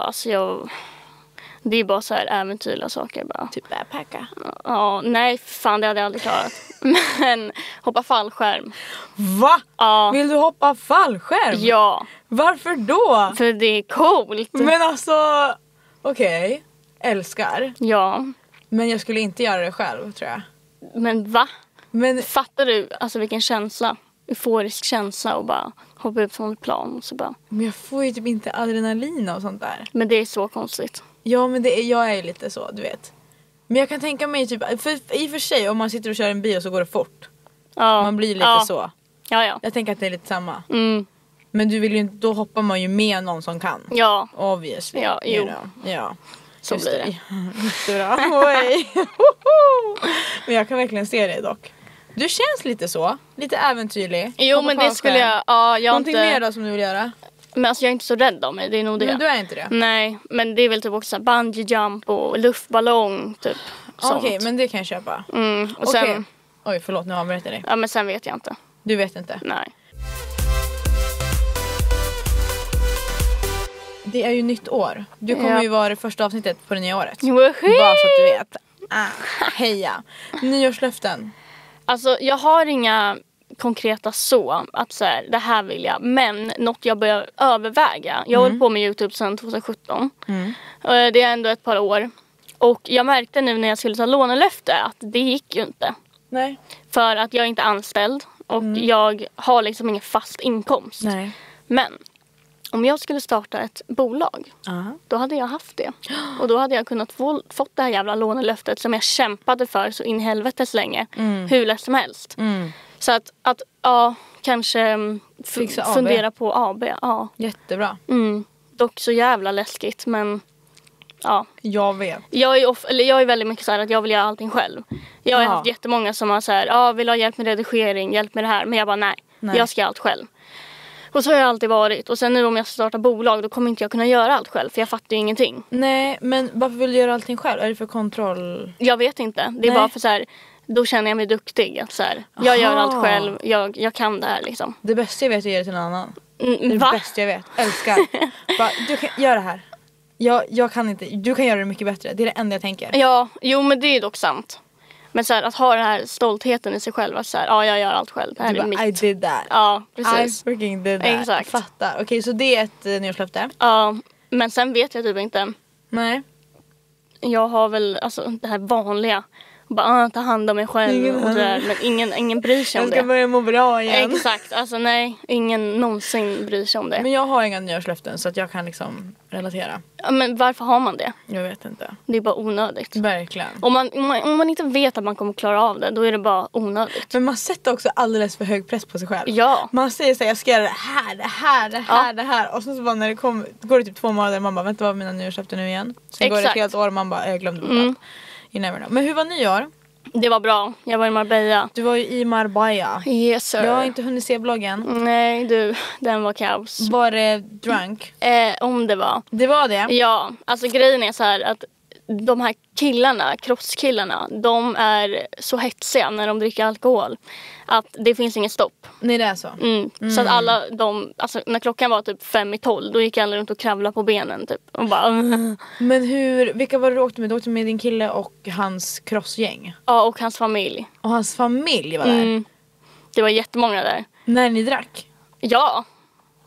det är bara så här äventyrliga saker bara. Typ backpacka? Ja, nej fan det hade jag aldrig klarat. Men hoppa fallskärm. Va? Ja. Vill du hoppa fallskärm? Ja. Varför då? För det är coolt. Men alltså, okej. Älskar. Ja. Men jag skulle inte göra det själv, tror jag. Men va? Men fattar du alltså vilken känsla? Euforisk känsla och bara hoppa upp från ett plan och så bara. Men jag får ju typ inte adrenalin och sånt där. Men det är så konstigt. Ja, men jag är lite så, du vet. Men jag kan tänka mig typ, i och för sig om man sitter och kör en bil så går det fort. Ja. Man blir lite så. Ja. Jag tänker att det är lite samma. Men du vill ju inte, då hoppar man ju med någon som kan. Ja. Obviously. Ja, jo. Ja. Så blir det. Jättebra. Oj. Men jag kan verkligen se det dock. Du känns lite så. Lite äventyrlig. Jo, men det skulle jag... Ja, någonting mer då som du vill göra? Men alltså jag är inte så rädd av mig, det är nog det. Men du är inte det? Nej, men det är väl typ också bungee jump och luftballong typ. Okej, men det kan jag köpa. Och sen... Oj, förlåt, nu avbryter jag dig. Ja, men sen vet jag inte. Du vet inte? Nej. Det är ju nytt år. Du kommer ju vara det första avsnittet på det nya året. Woho! Bara så att du vet. Heja. Nyårslöften. Alltså jag har inga konkreta så att så här, det här vill jag. Men något jag börjar överväga. Jag har hållit på med YouTube sedan 2017. Det är ändå ett par år. Och jag märkte nu när jag skulle ta lånelöfte att det gick ju inte. Nej. För att jag är inte anställd. Och jag har liksom ingen fast inkomst. Nej. Men om jag skulle starta ett bolag, då hade jag haft det. Och då hade jag kunnat fått det här jävla lånelöftet som jag kämpade för så in i helvetes länge. Hur lätt som helst. Så att kanske fundera på AB. Ja. Jättebra. Dock så jävla läskigt, men ja. Jag vet. Jag är väldigt mycket så här att jag vill göra allting själv. Jag har haft jättemånga som har så här, vill ha hjälp med redigering, hjälp med det här. Men jag bara nej. Jag ska göra allt själv. Och så har jag alltid varit. Och sen nu om jag startar bolag då kommer inte jag kunna göra allt själv. För jag fattar ju ingenting. Nej, men varför vill du göra allting själv? Är det för kontroll? Jag vet inte. Det är bara för så här, då känner jag mig duktig. Att så här, jag gör allt själv. Jag kan det här liksom. Det bästa jag vet är att ge det till någon annan. Det är det bästa jag vet. Älskar. Bara, du kan göra det här. Jag kan inte. Du kan göra det mycket bättre. Det är det enda jag tänker. Ja, jo men det är dock sant. Men så här, att ha den här stoltheten i sig själv. Att så här, jag gör allt själv. Det här är mitt. I did that. Ja, precis. I freaking did that. Exakt. Fattar. Okej, så det är ett nyårslöfte. Ja, men sen vet jag typ inte. Nej. Jag har väl alltså det här vanliga. Bara ta hand om mig själv och där, men ingen bryr sig om det. Jag ska börja må bra igen. Exakt, alltså nej, ingen någonsin bryr sig om det. Men jag har inga nyårslöften så att jag kan liksom relatera. Ja, men varför har man det? Jag vet inte. Det är bara onödigt. Verkligen. Om man inte vet att man kommer klara av det, då är det bara onödigt. Men man sätter också alldeles för hög press på sig själv. Ja. Man säger såhär, jag ska göra det här. Och så bara när det går det typ 2 månader man bara, vänta vad mina nyårslöften nu igen. Sen går det ett helt år och man bara, jag glömde bort allt. You never know. Men hur var nyår? Det var bra. Jag var i Marbella. Du var ju i Marbella. Yes sir. Jag har inte hunnit se bloggen. Nej du, den var kaos. Var det drunk? Om det var. Det var det? Ja, alltså grejen är så här att de här killarna, crosskillarna, de är så hetsiga när de dricker alkohol att det finns ingen stopp. Nej, det är så. Så att alla alltså när klockan var typ 5:12 då gick alla runt och kravlade på benen typ och bara Men vilka var det du åkte med? Du åkte med din kille och hans crossgäng? Ja, och hans familj. Och hans familj var där? Det var jättemånga där. När ni drack? Ja.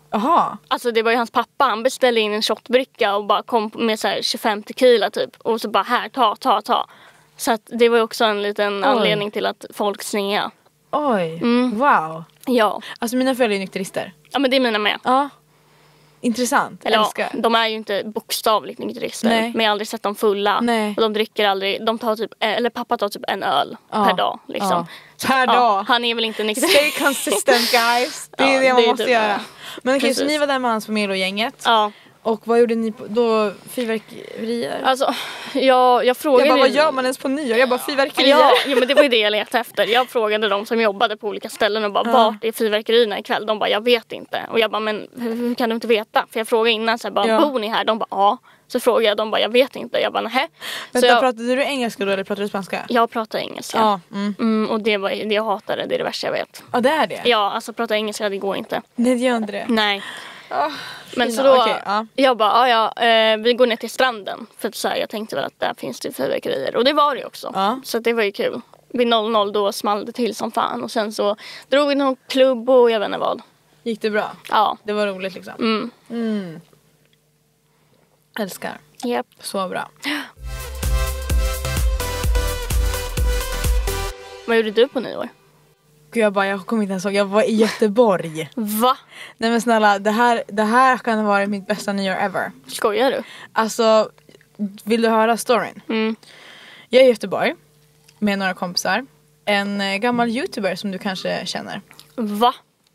Aha. Alltså det var ju hans pappa, han beställde in en shotbricka och bara kom med så här 25 tequila typ. Och så bara här, ta. Så att det var ju också en liten anledning till att folk snea. Oj, wow. Ja. Alltså mina föräldrar är nykterister. Ja men det är mina med. Ja. Intressant, Eller älskar. ja, de är ju inte bokstavligt nykterister. Nej. Men jag har aldrig sett dem fulla. Nej. Och de dricker aldrig, de tar typ, eller pappa tar typ en öl per dag liksom. Ja. Så, Per dag. Han är väl inte nykterist. Stay consistent guys. Det är Ja, det man det är måste typ göra. Men okej, så Precis. ni var där med hans familj och gänget. Ja. Och vad gjorde ni då? Fyrverkerier? Alltså, jag frågade... Jag bara, vad gör man ens på nyår? Jag bara, fyrverkerier. Ja, men det var ju det jag letade efter. Jag frågade de som jobbade på olika ställen och bara, vart är fyrverkerierna ikväll? De bara, jag vet inte. Och jag bara, men hur kan du inte veta? För jag frågade innan, så här, bara, bor ni här? De bara, ja. Så frågade jag, de bara, jag vet inte. Jag bara, nähä. Vänta, pratade du engelska då eller pratade du spanska? Jag pratar engelska. Ja. Och det var det jag hatade, det är det värsta jag vet. Ja, det är det? Ja, alltså prata engelska, det går inte. Nej, det gör inte det. Nej. Men fina. så då, Okej, ja. jag bara, vi går ner till stranden. För att så här, jag tänkte väl att där finns det fyrverkerier. Och det var det också. Ja. Så det var ju kul. Vid 00 då small det till som fan. Och sen så drog vi någon klubb och jag vet inte vad. Gick det bra? Ja. Det var roligt liksom. Älskar. Yep. Så bra. Vad gjorde du på nyår? Gud, jag kommer inte ens ihåg. Jag var i Göteborg. Va? Nej men snälla, det här kan ha varit mitt bästa nyår ever. Skojar du? Alltså, vill du höra storyn? Jag är i Göteborg med några kompisar. En gammal youtuber som du kanske känner. Va?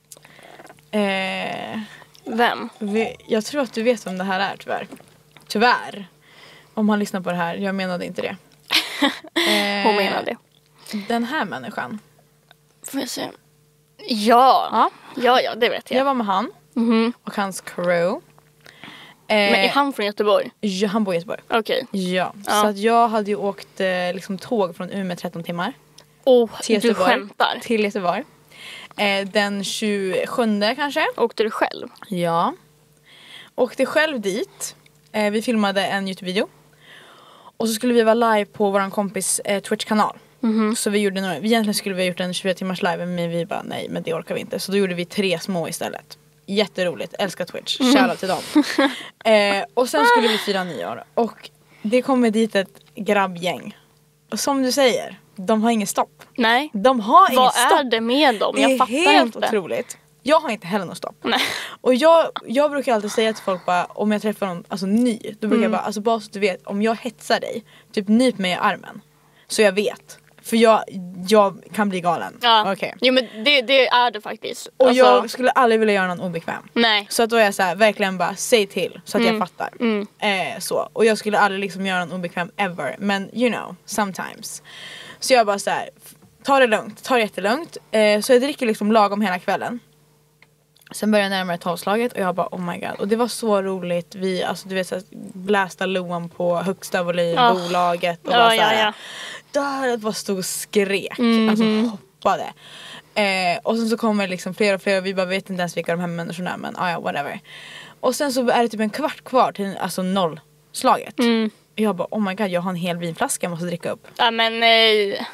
Eh, Vem? jag tror att du vet vem det här är, tyvärr. Tyvärr. Om han lyssnar på det här, jag menade inte det. Hon menar det. Den här människan. Får jag se? Ja, det vet jag. Jag var med han och hans crew. Men är han från Göteborg? Ja, han bor i Göteborg. Okej. Ja, så att jag hade ju åkt liksom, tåg från Umeå 13 timmar. Du Till Göteborg. skämtar. Till Göteborg. Den 27 kanske. Åkte du själv? Ja. Åkte själv dit. Vi filmade en YouTube-video. Och så skulle vi vara live på våran kompis Twitch-kanal. Så vi gjorde egentligen skulle vi ha gjort en 24 timmars live, men vi bara nej, men det orkar vi inte. Så då gjorde vi 3 små istället. Jätteroligt, älskar Twitch. Shoutout till dem. Och sen skulle vi fira nyår. Och det kommer dit ett grabbgäng. Och som du säger, de har ingen stopp. Nej. De har ingen stopp. Vad är det med dem? Jag fattar Det är helt inte. otroligt. Jag har inte heller någon stopp. Nej. Och jag brukar alltid säga till folk bara, om jag träffar någon alltså ny, då brukar jag bara, alltså bara så du vet, om jag hetsar dig, typ nyp mig i armen. Så jag vet. För jag kan bli galen. Ja. Okay. Jo men det är det faktiskt. Och alltså, jag skulle aldrig vilja göra någon obekväm. Nej. Så att då är jag så här, verkligen bara, säg till så att jag fattar. Så. Och jag skulle aldrig liksom göra någon obekväm ever. Men you know, sometimes. Så jag bara så här, ta det lugnt, ta det jättelugnt. Så jag dricker liksom lagom hela kvällen. Sen började jag närmare 12-slaget och jag bara oh my god. Och det var så roligt. Vi, alltså du vet såhär, blästa Loan på högsta volym, bolaget. Och bara såhär, där var stod och skrek. Alltså hoppade. Och sen så kommer liksom fler och fler och vi bara vet inte ens vilka de här människorna är. Men ja, whatever. Och sen så är det typ en kvart kvar till alltså 0-slaget. Och jag bara oh my god, jag har en hel vinflaska jag måste dricka upp. Ja men nej.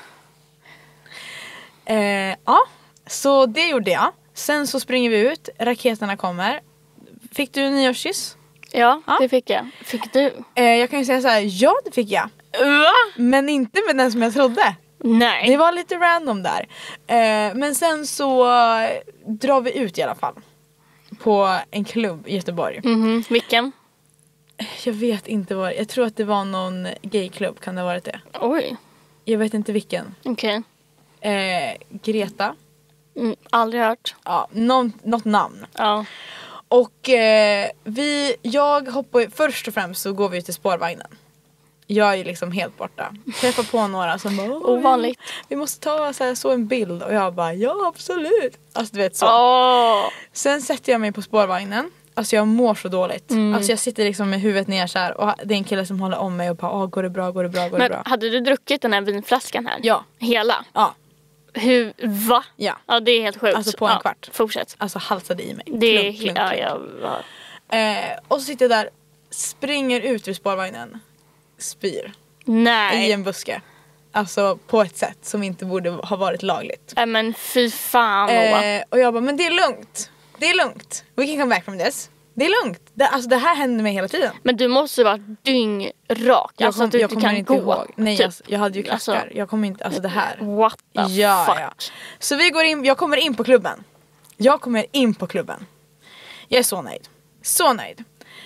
Ja, så det gjorde jag. Sen så springer vi ut, raketerna kommer. Fick du en nyårskyss? Ja, det fick jag. Fick du? Jag kan ju säga så här, ja det fick jag. Va? Men inte med den som jag trodde. Nej. Det var lite random där. Men sen så drar vi ut i alla fall. På en klubb i Göteborg. Vilken? Jag vet inte vad. Jag tror att det var någon gayklubb, kan det ha varit det? Oj. Jag vet inte vilken. Okej. Greta. Aldrig hört. Ja, något namn. Ja. Och jag hoppar först och främst så går vi till spårvagnen. Jag är ju liksom helt borta. Träffar på några som bara Ovanligt. Vi måste ta så en bild. Och jag bara ja absolut. Alltså du vet så. Sen sätter jag mig på spårvagnen. Alltså jag mår så dåligt. Alltså jag sitter liksom med huvudet ner så här. Och det är en kille som håller om mig och bara går det bra, går det bra, går det bra. Men hade du druckit den här vinflaskan här? Ja. Hela? Ja. Hur, va? Ja. Ja, det är helt sjukt. Alltså på en kvart. Fortsätt. Alltså halsade i mig. Det är klunk. Och så sitter jag där, springer ut ur spårvagnen, spyr Nej. i en buske. Alltså på ett sätt som inte borde ha varit lagligt. Men fy fan. Och jag bara, men det är lugnt. det är lugnt. We can come back from this. Det är lugnt. Det här händer mig hela tiden. Men du måste vara dyngrak. Alltså att du inte kan gå. Ihåg. Nej, typ. jag hade ju klackar. Alltså, jag kommer inte, det här. What the fuck? Ja. Så vi går in, jag kommer in på klubben. Jag är så nöjd. Så nöjd.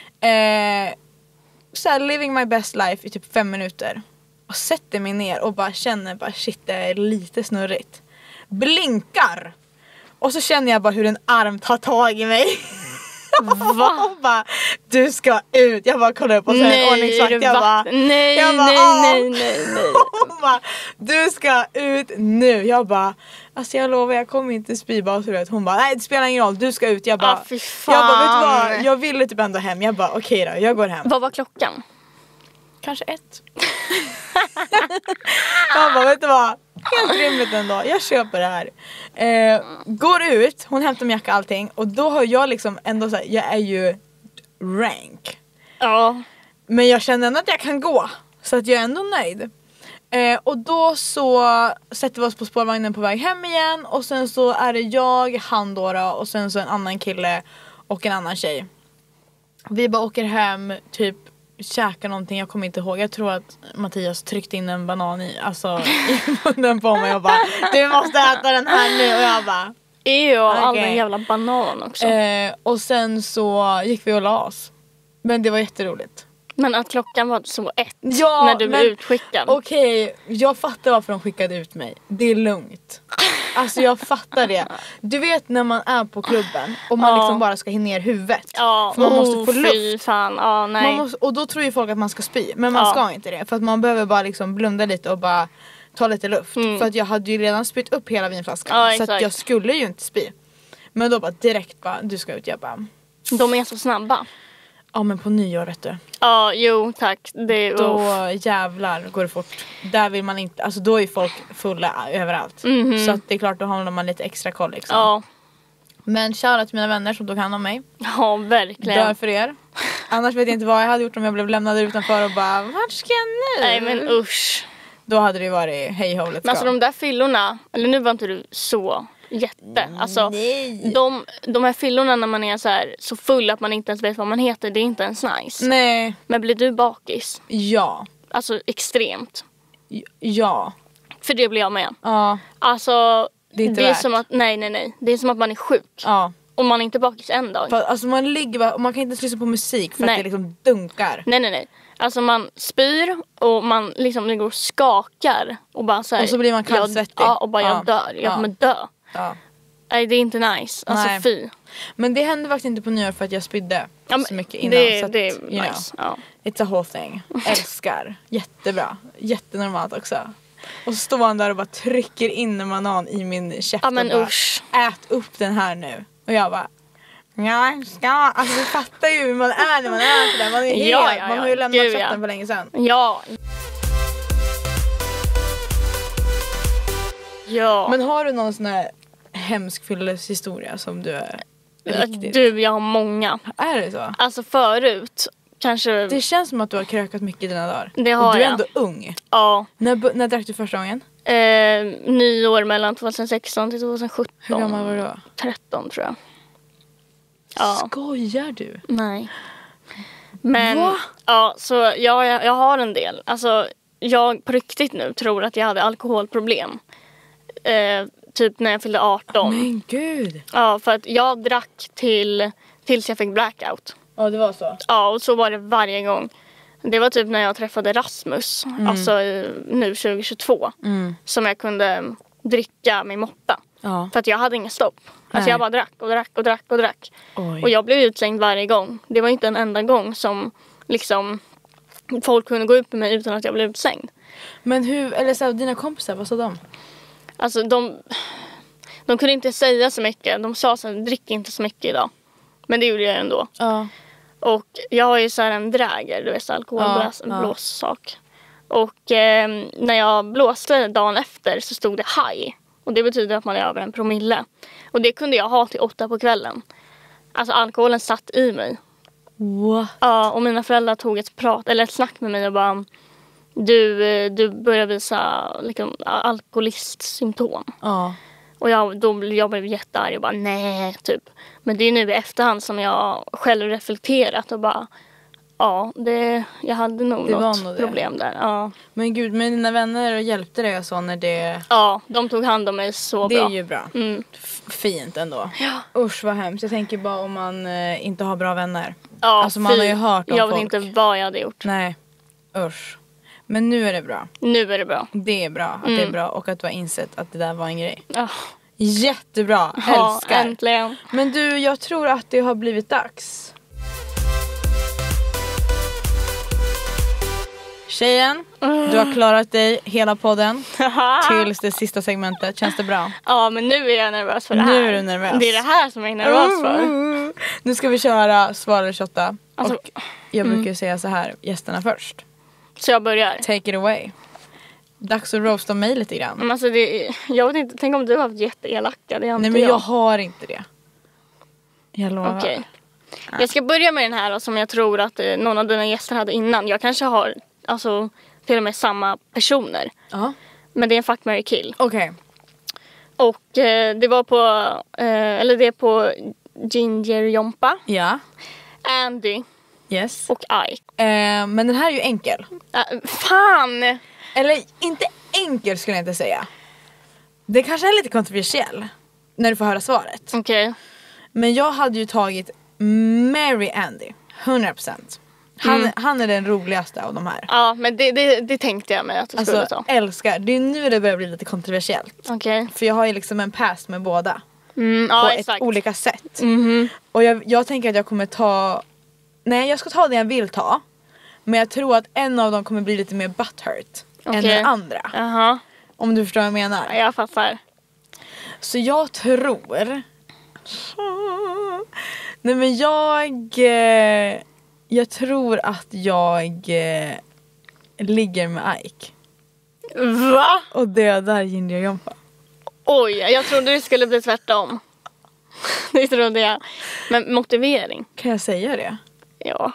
Så living my best life i typ 5 minuter. Och sätter mig ner och bara känner shit, det är lite snurrigt. Blinkar. Och så känner jag bara hur en arm tar tag i mig. Va? Och bara, du ska ut. Jag bara kollar upp och så är en ordningsvakt. Jag bara, nej. Hon bara, du ska ut nu. Jag bara, alltså jag lovar, jag kommer inte spy bara så. Hon bara, nej det spelar ingen roll, du ska ut. Jag bara, fy fan. jag bara, vet du vad? Jag ville typ ändå hem. Jag bara, okej då, jag går hem. Vad var klockan? Kanske 1. Jag bara, vet du vad? Helt rimligt ändå, jag köper det här. Går ut, hon hämtar min jacka, allting. Och då har jag liksom ändå så här, jag är ju rank. Ja. Men jag känner ändå att jag kan gå. Så att jag är ändå nöjd. Och då så sätter vi oss på spårvagnen på väg hem igen. Och sen så är det jag, han då, och sen så en annan kille och en annan tjej. Vi bara åker hem, typ käkar någonting, jag kommer inte ihåg. Jag tror att Mattias tryckte in en banan i munnen på mig och bara, du måste äta den här nu. Och jag bara, all den jävla banan också. Och sen så gick vi och la oss. Men det var jätteroligt. Men att klockan var så 1 ja, när du blev utskickad. Okej, jag fattar varför de skickade ut mig. Det är lugnt. Alltså jag fattar det. Du vet när man är på klubben och man liksom bara ska hinna ner huvudet. Ja, för man måste få luft. Fan. Nej. Och då tror ju folk att man ska spy. Men man ska inte det. För att man behöver bara liksom blunda lite och bara ta lite luft. För att jag hade ju redan spytt upp hela vinflaskan. Så att jag skulle ju inte spy. Men då bara direkt du ska ut. Jag bara, de är så snabba. Ja, men på nyår, vet du. Ja, jo tack. Då jävlar går det fort. Där vill man inte, alltså då är folk fulla överallt. Så att det är klart, då håller man lite extra koll liksom. Ja. Men shoutout till mina vänner som tog hand om mig. Ja, verkligen. Dör för er. Annars vet jag inte vad jag hade gjort om jag blev lämnad utanför och bara, vart ska jag nu? Nej men usch. Då hade det varit hej ho, let's men alltså go. de där fyllorna, eller nu var inte du så jätte. Alltså de här fyllorna när man är så full att man inte ens vet vad man heter, det är inte ens nice. Nej. Men blir du bakis? Ja. Alltså extremt. Ja. För det blir jag med. Ja. Alltså det är inte det är värt. som att nej. Det är som att man är sjuk. Ja. Och man är inte bakis en dag. Alltså man ligger bara, och man kan inte ens lyssna på musik för att det liksom dunkar. Nej. Alltså man spyr och man liksom det går och skakar och bara så här, och så blir man kallsvettig. Ja, och bara jag dör. Jag kommer dö. Ja. Nej, det är inte nice. Alltså fy. Men det hände faktiskt inte på nyår för att jag spydde så mycket innan. Det så att, är nice. Ja. It's a whole thing. Älskar. Jättebra. Jättenormalt också. Och så står han där och bara trycker in en banan i min käft. Ja men och bara, usch. ät upp den här nu. Och jag bara, ja, ska. Alltså du fattar ju hur man är när man äter den. Man är helt, man har ju lämnat käften för länge sedan. Ja. Men har du någon sån här hemsk fyllehistoria som du är riktigt? Du, jag har många. Är det så? Alltså förut kanske. Det känns som att du har krökat mycket i dina dagar. Det har och du är jag. ändå ung. Ja. När drack du första gången? Nyår mellan 2016 till 2017. Hur gammal var du då? 13 tror jag. Ja. Skojar du? Nej. Men va? ja, så jag har en del. Alltså jag på riktigt nu tror att jag hade alkoholproblem. Typ när jag fyllde 18. Men gud. Ja, för att jag drack tills jag fick blackout. Ja, det var så. Ja, och så var det varje gång. Det var typ när jag träffade Rasmus. Alltså nu 2022. Som jag kunde dricka min måtta. Ja. För att jag hade ingen stopp. Alltså jag bara drack. Oj. Och jag blev utslängd varje gång. Det var inte en enda gång som liksom folk kunde gå ut med mig utan att jag blev utslängd. Men hur, eller så här, dina kompisar, vad sa de? Alltså de kunde inte säga så mycket. De sa så här, drick inte så mycket idag. Men det gjorde jag ändå. Ja. Och jag har ju så här en dräger, du vet, alkoholblåssak. Och när jag blåste dagen efter så stod det high. Och det betyder att man är över 1 promille. Och det kunde jag ha till 8 på kvällen. Alltså alkoholen satt i mig. What? Ja, och mina föräldrar tog ett snack med mig och bara du börjar visa liksom, alkoholistsymptom. Ja. Och jag blev jättearg och bara nej typ. Men det är nu i efterhand som jag själv reflekterat och bara ja, jag hade nog något problem där. Ja. Men gud, men dina vänner hjälpte dig och så när det... Ja, de tog hand om mig så det bra. Det är ju bra. Fint ändå. Ja. Usch vad hemskt. Jag tänker bara om man inte har bra vänner. Ja, alltså man har ju hört om jag folk. vet inte vad jag hade gjort. Nej, usch. Men nu är det bra. Nu är det bra. Det är bra att det är bra och att du har insett att det där var en grej. Ja. Jättebra, Ja, älskar. äntligen. Men du, jag tror att det har blivit dags. Tjejen, du har klarat dig hela podden tills det sista segmentet. Känns det bra? Ja, men nu är jag nervös för det här. Nu är du nervös. Det är det här som jag är nervös för. Nu ska vi köra svara eller shotta. Alltså, och jag brukar säga så här, gästerna först. Så jag börjar. Take it away. Dags att roasta mig lite grann. Men alltså jag vet inte, tänk om du har haft jätteelaka. Det har inte Nej, men jag har inte det. Jag lovar. Okej. Jag ska börja med den här som jag tror att någon av dina gäster hade innan. Jag kanske har alltså till och med samma personer. Ja. Men det är en fuck, marry, kill. Okej. Och det var på det är på Ginger Jompa, Ja. Andy Yes. och Ike. Men den här är ju enkel. Fan! Eller inte enkel skulle jag inte säga. Det kanske är lite kontroversiell när du får höra svaret. Okej. Men jag hade ju tagit Mary Andy. 100%. Han är den roligaste av de här. Ja, men det tänkte jag mig att du skulle ta. Alltså, älskar. Det är nu det börjar bli lite kontroversiellt. Okej. För jag har ju liksom en past med båda. Ja, på exakt. ett olika sätt. Och jag tänker att jag kommer ta... Nej, jag ska ta det jag vill ta. Men jag tror att en av dem kommer bli lite mer butthurt än den andra. Jaha. Om du förstår vad jag menar. Jag fattar. Så jag tror... Nej, men jag tror att jag ligger med Ike. Va? Och dödar Ginger Jompa. Oj, jag trodde det skulle bli tvärtom. Det trodde jag. Men motivering? Kan jag säga det? Ja.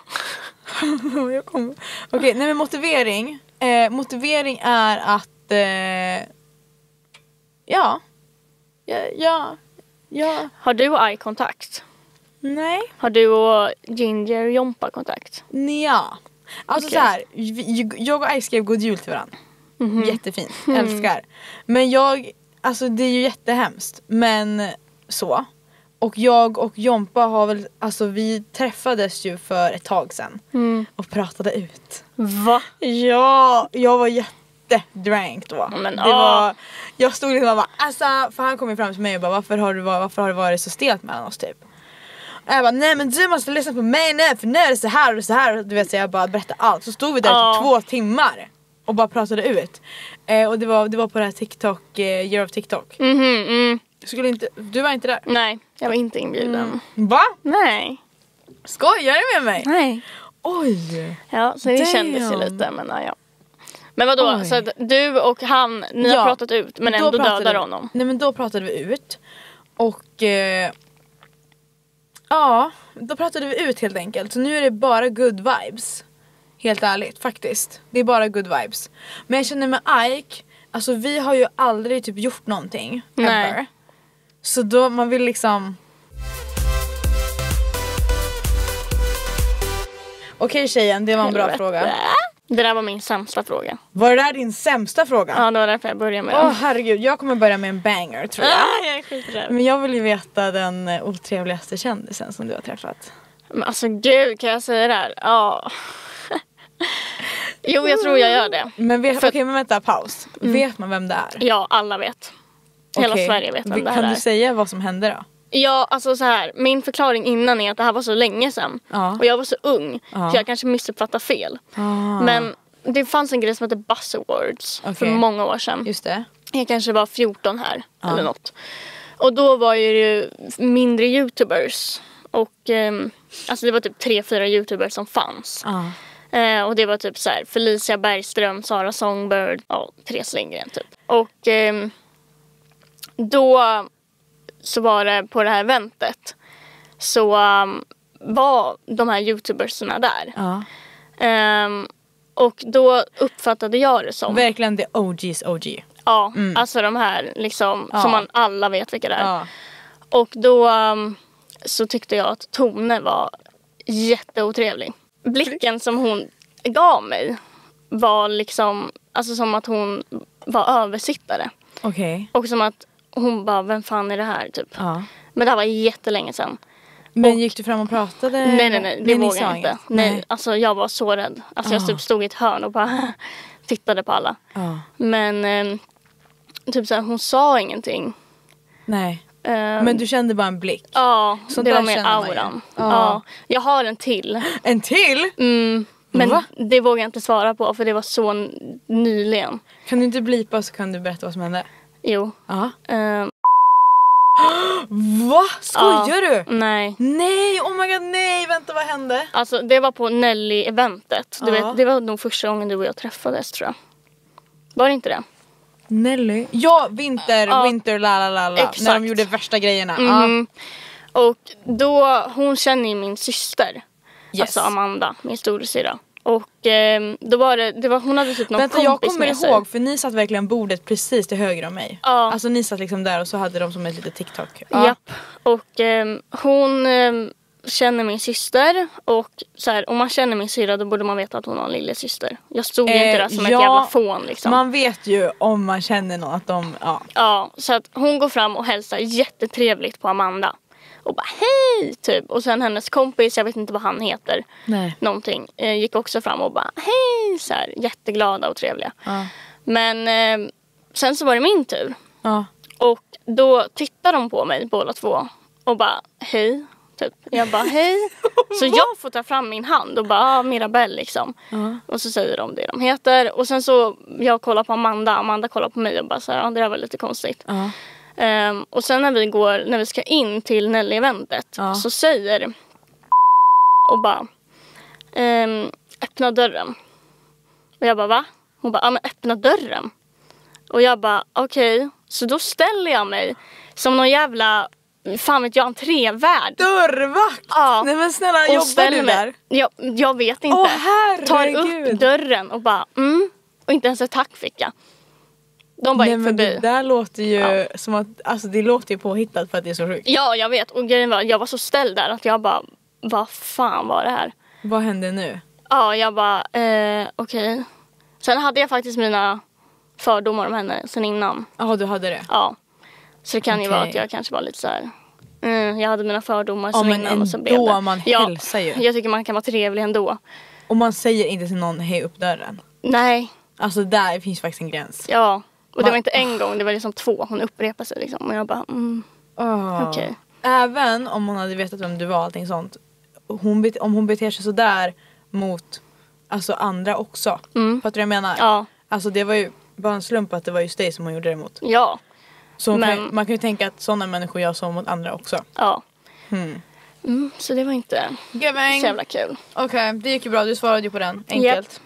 Okej, nej men motivering. Motivering är att... Ja. Har du och Ike kontakt? Nej. Har du och Ginger Jompa kontakt? Ja. Alltså Okej. så här, jag och Ike skrev god jul till varandra. Jättefint, älskar. Men alltså det är ju jättehemskt. Men så. Och jag och Jompa har väl, alltså vi träffades ju för ett tag sedan. Och pratade ut. Va? Ja, jag var jättedrank då. Men, jag stod liksom och bara, alltså, för han kom ju fram till mig och bara, varför har det varit så stelt mellan oss typ? Och jag bara, nej men du måste lyssna på mig nu, för nu är det så här och så här. Du vet, så jag bara berättade allt. Så stod vi där i typ 2 timmar och bara pratade ut. Och det var på det här TikTok, Year of TikTok. Du var inte där? Nej, jag var inte inbjuden. Va? Nej. Skojar du med mig? Nej. Oj. Ja, så det kändes ju lite, men ja. Men vadå, så att du och han, ni har pratat ut men ändå dödar honom? Nej, men då pratade vi ut. Och ja, då pratade vi ut helt enkelt. Så nu är det bara good vibes. Helt ärligt, faktiskt. Det är bara good vibes. Men jag känner med Ike, alltså vi har ju aldrig typ gjort någonting. Nej. Ever. Så då man vill liksom... Okej tjejen, det var en bra fråga. Det där var min sämsta fråga. Var det där din sämsta fråga? Ja, det var därför jag började med den. Herregud, jag kommer börja med en banger tror jag. Jag är skiträdd. Men jag vill ju veta den otrevligaste kändisen som du har träffat. Men alltså gud, kan jag säga det här? Ja. Jo, jag tror jag gör det. Men men vänta, paus. Vet man vem det är? Ja, alla vet. Hela Okej. Sverige vet vem det här Kan är. du säga vad som hände då? Ja, alltså så här. Min förklaring innan är att det här var så länge sedan. Ja. Och jag var så ung. Ja. Så jag kanske missuppfattade fel. Men det fanns en grej som hette Buzz Awards. För många år sedan. Just det. Jag kanske var 14 här. Eller något. Och då var ju mindre YouTubers. Och alltså det var typ 3-4 YouTubers som fanns. Och det var typ så här Felicia Bergström, Sara Songbird, Therese Lindgren typ. Och då så var det på det här eventet så var de här YouTubersarna där. Och då uppfattade jag det som verkligen the OG's OG. Ja, alltså de här liksom, som man alla vet vilka det är. Ja. Och då så tyckte jag att Tone var jätteotrevlig. Blicken som hon gav mig var liksom, alltså som att hon var översittare. Okej. Och som att hon bara, vem fan är det här typ. Ja. Men det här var jättelänge sedan. Men gick du fram och pratade? Nej, det vågade jag inte. Nej, Nej. alltså jag var så rädd. Alltså jag typ stod i ett hörn och bara tittade på alla. Ja. Men typ såhär, hon sa ingenting. Nej. Men du kände bara en blick? Ja, Sånt det var där mer känner man ju. auran. Ja. Ja. Jag har en till. En till? Men Va? det vågar jag inte svara på för det var så nyligen. Kan du inte blipa så kan du berätta vad som hände? Jo. Ja. Ehm, Va? Skojar du? nej. Nej, oh my god, nej. Vänta, vad hände? Alltså det var på Nelly-eventet. Du Ja. vet, det var nog första gången du och jag träffades tror jag. Var det inte det? Nelly? Ja, Winter, la la la la. Exakt. När de gjorde värsta grejerna. Mhm. Och då, hon känner ju min syster. Yes. Alltså Amanda, min storasyrra. Och då var det var, hon hade typ någon Vänta, jag kompis kommer med sig. ihåg för ni satt verkligen bordet precis till höger om mig. Ja. Alltså ni satt liksom där och så hade de som ett litet TikTok. Ja. Japp. Och hon känner min syster. Och så här, om man känner min syra då borde man veta att hon har en lillasyster. Jag stod ju inte där som ett ja, jävla fån liksom. Man vet ju om man känner någon att de, ja. Ja, så att hon går fram och hälsar jättetrevligt på Amanda. Och bara hej typ. Och sen hennes kompis, jag vet inte vad han heter. Nej. Någonting. Gick också fram och bara hej. Så här, jätteglada och trevliga. Ja. Men sen så var det min tur. Ja. Och då tittar de på mig båda två. Och bara hej. Typ. Jag bara hej. Så jag får ta fram min hand och bara Mirabelle liksom. Och så säger de det de heter. Och sen så jag kollar på Amanda kollar på mig och bara så här, det där var lite konstigt. Ja. Och sen när vi ska in till Nelly-eventet så säger och bara öppna dörren. Och jag bara va? Hon bara men öppna dörren. Och jag bara okej. Så då ställer jag mig som någon jävla fan vet jag entrévärd. Dörrvakt! Ja. Nej men snälla, Och jobbar ställer du mig- där? Jag vet inte. Åh, herregud. Tar upp dörren och bara och inte ens ett tack fick jag. De bara Nej gick men förbi. det där låter ju som att, alltså det låter ju påhittat för att det är så sjukt. Ja, jag vet. Och grejen var, jag var så ställd där att jag bara, vad fan var det här? Vad händer nu? Ja, jag bara, okej. Sen hade jag faktiskt mina fördomar om henne sen innan. Ja, du hade det. Ja. Så det kan ju Okej. vara att jag kanske var lite så här. Jag hade mina fördomar Ja sen men innan och så blev ändå, det. man hälsar ju. Jag tycker man kan vara trevlig ändå. Och man säger inte till någon, hej upp dörren. Nej, Alltså där finns faktiskt en gräns. ja. Och det Man- var inte en gång, det var liksom 2. Hon upprepade sig liksom. Och jag bara, okej. Även om hon hade vetat vem du var, allting sånt. Om hon beter sig sådär mot alltså andra också. Fattar du vad jag menar? Ja. Alltså det var ju bara en slump att det var just dig som hon gjorde det mot. Ja, Så hon Men- man kan ju tänka att sådana människor gör så mot andra också. ja. Så det var inte så jävla kul. Okej, det gick ju bra. Du svarade ju på den. Enkelt.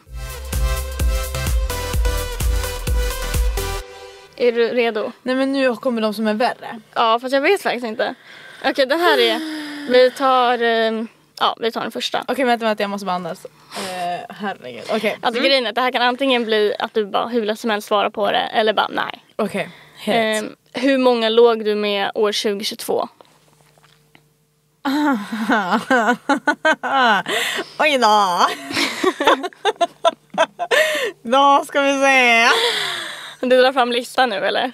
Är du redo? Nej men nu kommer de som är värre. Ja, fast jag vet faktiskt inte. Okej, den här är... Vi tar den första. Okej, vänta, jag måste bara andas. Herregud. Okej. Alltså grejen är att det här kan antingen bli att du bara hur som helst svarar på det. Eller bara nej. Okej. Helt. Hur många låg du med år 2022? Oj då. Då ska vi se. Du drar fram listan nu eller?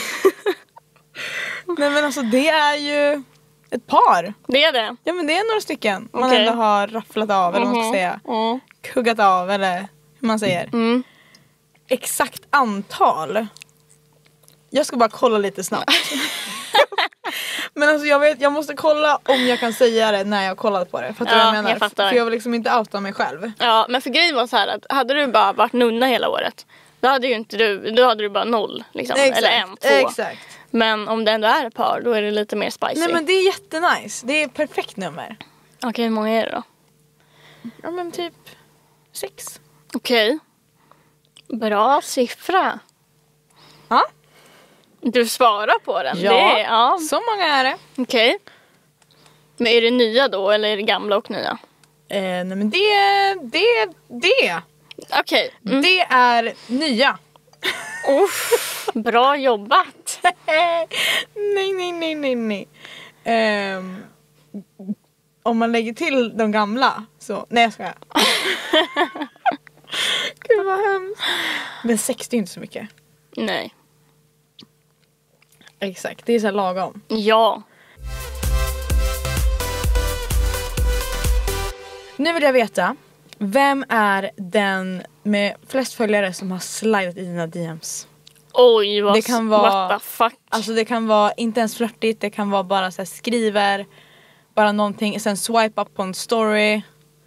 Nej men alltså det är ju ett par. Det är det. Ja men det är några stycken. Man Okej. ändå har rafflat av eller vad man ska säga. Kuggat av eller hur man säger. Exakt antal. Jag ska bara kolla lite snabbt. Men alltså jag måste kolla om jag kan säga det när jag har kollat på det. Fattar du vad jag menar? jag fattar. För jag vill liksom inte outa mig själv. Ja, men för grejen var så här att hade du bara varit nunna hela året. Då hade ju inte du, då hade du bara 0 liksom. Eller 1, 2. Exakt. Men om det ändå är ett par, då är det lite mer spicy. Nej men det är jättenice. Det är ett perfekt nummer. Okej, hur många är det då? Ja men typ 6. Okej. Bra siffra. Ja. Du svarar på den. Ja. Det är, ja. Så många är det. Okej. Men är det nya då eller är det gamla och nya? Nej men det Okej. Det är nya. Uff. Bra jobbat. Nej. Om man lägger till de gamla så... Nej, jag skojar. Gud vad hemskt. Men 60 är inte så mycket. Nej. Exakt, det är så här lagom. Ja. Nu vill jag veta, vem är den med flest följare som har slidat i dina DMs? Oj, Det kan vara- what the fuck. Alltså det kan vara inte ens flörtigt, det kan vara bara så här skriver, bara någonting, sen swipe up på en story.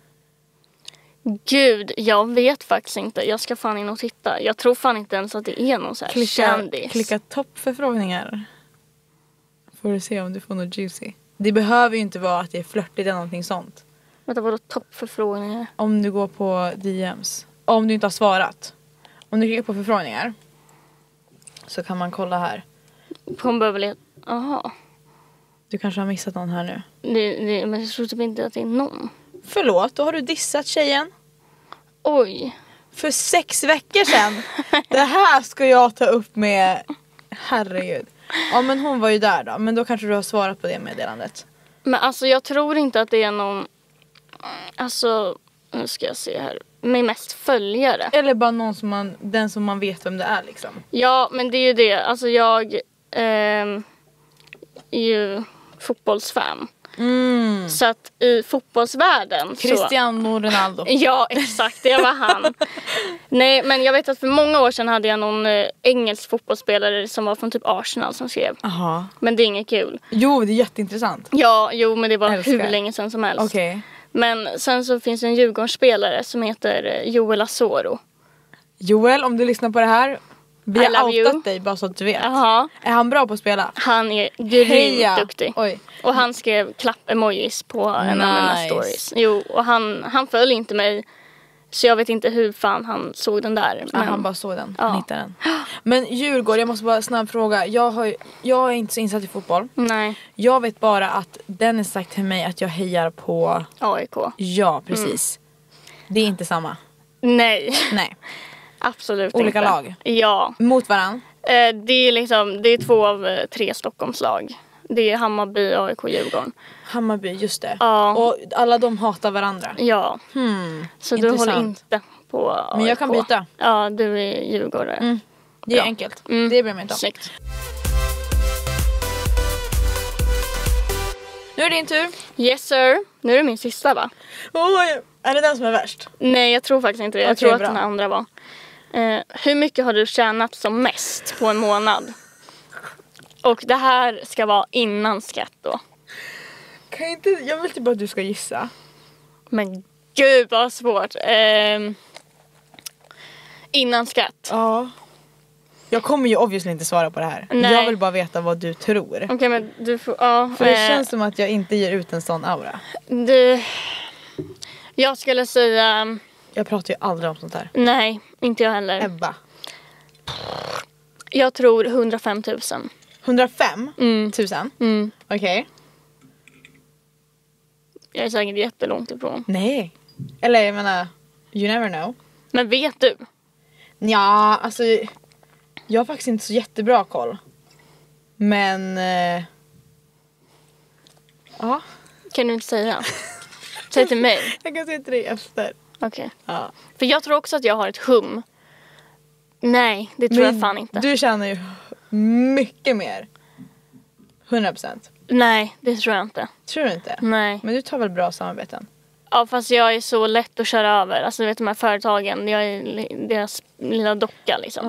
Gud, jag vet faktiskt inte. Jag ska fan in och titta. Jag tror fan inte ens att det är någon så här kändis. Klicka toppförfrågningar. Får du se om du får något juicy. Det behöver ju inte vara att det är flörtigt eller någonting sånt. Vänta, vadå toppförfrågningar? Om du går på DMs. Om du inte har svarat. Om du klickar på förfrågningar. Så kan man kolla här. Hon behöver leta. Aha. Du kanske har missat någon här nu. Men jag tror typ inte att det är någon. Förlåt, då har du dissat tjejen. Oj. För 6 veckor sedan. Det här ska jag ta upp med... Herregud. Ja men hon var ju där då. Men då kanske du har svarat på det meddelandet. Men alltså jag tror inte att det är någon. Alltså, nu ska jag se här. Med mest följare. Eller bara någon som den som man vet vem det är liksom. Ja, men det är ju det. Alltså jag är ju fotbollsfan. Så att i fotbollsvärlden Cristiano Ronaldo. Ja, exakt. Det var han. Nej, men jag vet att för många år sedan hade jag någon engelsk fotbollsspelare som var från typ Arsenal som skrev. Aha. Men det är inget kul. Jo, det är jätteintressant. Ja, jo, men det var Älskar. hur länge sedan som helst. Okej. Men sen så finns det en Djurgårdsspelare som heter Joel Asoro. Joel, om du lyssnar på det här. Vi I love har outat you. dig bara så att du vet. Jaha. Är han bra på att spela? Han är grymt duktig. Oj. Och han skrev klapp-emojis på en av mina Nice. stories. Jo, och han följer inte mig. Så jag vet inte hur fan han såg den där. Ja, Men han bara såg den. Ja. Han hittade den. Men Djurgården, jag måste bara snabb fråga. Jag är inte så insatt i fotboll. nej, Jag vet bara att Dennis sagt till mig att jag hejar på... AIK. Ja, precis. Det är inte samma. Nej, Nej. absolut Olika inte. lag. Ja, Mot varann. det är 2 av 3 Stockholmslag. Det är Hammarby, AIK och Djurgården. Hammarby, just det. Ja. Och alla de hatar varandra. Ja, så du intressant. håller inte på AIK. Men jag kan byta. Ja, du är Djurgårdare. Det är Bra. enkelt. Det bryr jag mig inte om. Snyggt. Nu är det din tur. Yes sir. Nu är det min sista va? Oj, är det den som är värst? Nej, jag tror faktiskt inte det. Jag Okej, tror att bra. den andra var. Hur mycket har du tjänat som mest på en månad? Och det här ska vara innan skatt då. Jag vill typ att du ska gissa. Men gud vad svårt. Innan skatt. Ja. Jag kommer ju obviously inte svara på det här. Nej. Jag vill bara veta vad du tror. Okej, men du får... Ja, För det känns som att jag inte ger ut en sån aura. jag skulle säga... Jag pratar ju aldrig om sånt här. Nej, inte jag heller. Ebba. Jag tror 105 000. 105 000? Okej. Jag är säkert jättelångt ifrån. Nej. Eller jag menar, you never know. Men vet du? Ja, alltså jag har faktiskt inte så jättebra koll. Men ja, Kan du inte säga? Säg till mig. jag kan säga till dig efter. Okej. Ja. För jag tror också att jag har ett hum. Nej, det tror jag fan inte. Du tjänar ju mycket mer. 100%. Nej, det tror jag inte. Tror du inte? Nej. Men du tar väl bra samarbeten? Ja, fast jag är så lätt att köra över. Alltså du vet de här företagen. Jag är deras lilla docka liksom.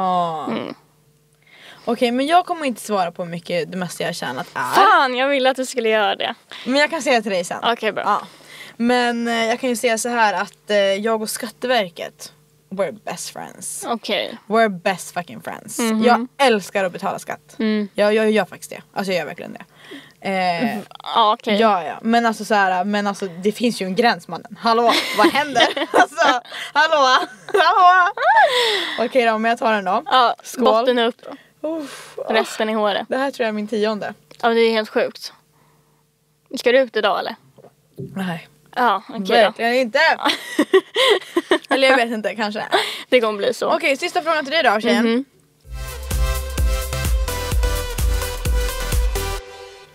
Okej, men jag kommer inte svara på hur mycket det mesta jag har tjänat är. Fan, jag ville att du skulle göra det. Men jag kan säga till dig sen. Okej, bra. Ja. Men jag kan ju säga så här att jag och Skatteverket, we're best friends. Okej. We're best fucking friends. Jag älskar att betala skatt. Jag gör faktiskt det. Alltså jag gör verkligen det. Ja, okej. Ja. Men alltså så här, men alltså det finns ju en gräns mannen. Hallå, vad händer? Alltså, hallå. Okej då, men jag tar den då. Ja, Skål. botten upp. Uff, Resten i håret. det här tror jag är min 10:e. Ja, det är helt sjukt. Ska du ut idag eller? Nej, Ja, okej då. verkligen inte. Eller jag vet inte, kanske. Det kommer bli så. Okej, sista frågan till dig då, tjejen.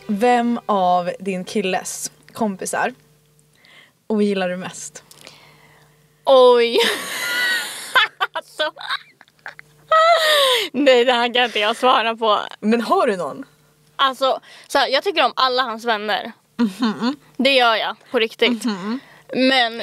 Vem av din killes kompisar och gillar du mest? Oj. Alltså. Nej, det här kan inte jag svara på. Men har du någon? Alltså, så här, jag tycker om alla hans vänner. Det gör jag, på riktigt. Men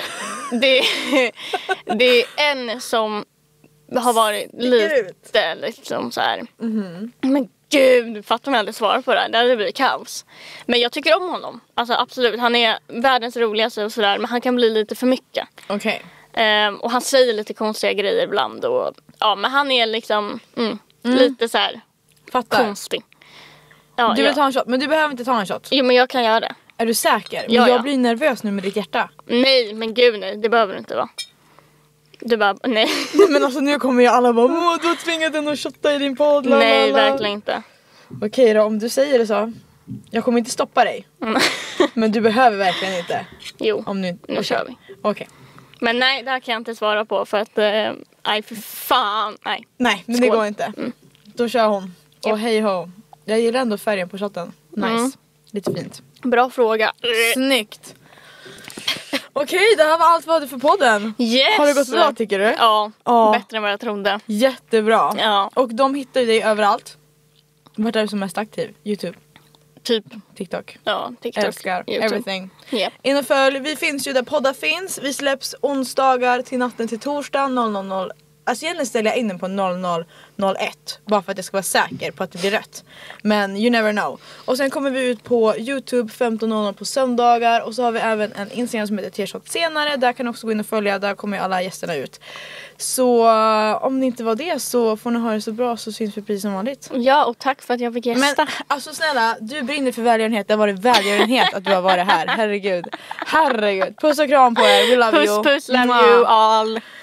det är en som har varit lite liksom så här. Men gud, fattar man aldrig svar på det här. Det hade blivit kaos. Men jag tycker om honom. Alltså absolut, han är världens roligaste och sådär. Men han kan bli lite för mycket. Okej. Och han säger lite konstiga grejer ibland. Och, ja, men han är liksom lite så här konstig. Ja, Du vill ta en shot, men du behöver inte ta en shot. Jo, men jag kan göra det. Är du säker? Men Ja, jag ja. blir nervös nu med ditt hjärta. Nej, men gud nej, det behöver det inte vara. Du bara, nej. Men alltså nu kommer ju alla bara, du har tvingat den att shotta i din podd. Nej, verkligen inte. Okej då, om du säger det så. Jag kommer inte stoppa dig. Men du behöver verkligen inte. Jo, Om nu nu kör vi. Okej. Men nej, det här kan jag inte svara på för att, nej för fan, nej. Nej, men Skål. det går inte. Då kör hon. Ja. Och hej ho. Jag gillar ändå färgen på shotten. Nice. Lite fint. Bra fråga. Snyggt. Okej, det här var allt vi hade för podden. Yes! Har det gått bra tycker du? Ja, Ja. bättre än vad jag trodde. Jättebra. Ja, Och de hittar ju dig överallt. Vart är du som mest aktiv? YouTube, typ. TikTok. Ja, TikTok. Älskar YouTube. everything. Yep. In och följ, vi finns ju där poddar finns. Vi släpps onsdagar till natten till torsdag 00:00. Alltså egentligen ställer jag in den på 00:01 bara för att jag ska vara säker på att det blir rätt. Men you never know. Och sen kommer vi ut på YouTube 15:00 på söndagar. Och så har vi även en Instagram som heter T-shot senare. Där kan ni också gå in och följa, där kommer ju alla gästerna ut. Så om det inte var det så får ni ha det så bra, så syns vi precis som vanligt. Ja, och tack för att jag fick gästa. Men alltså snälla, du brinner för välgörenhet. Det har varit välgörenhet att du har varit här. Herregud. Puss och kram på er, we love you. Puss, love you all.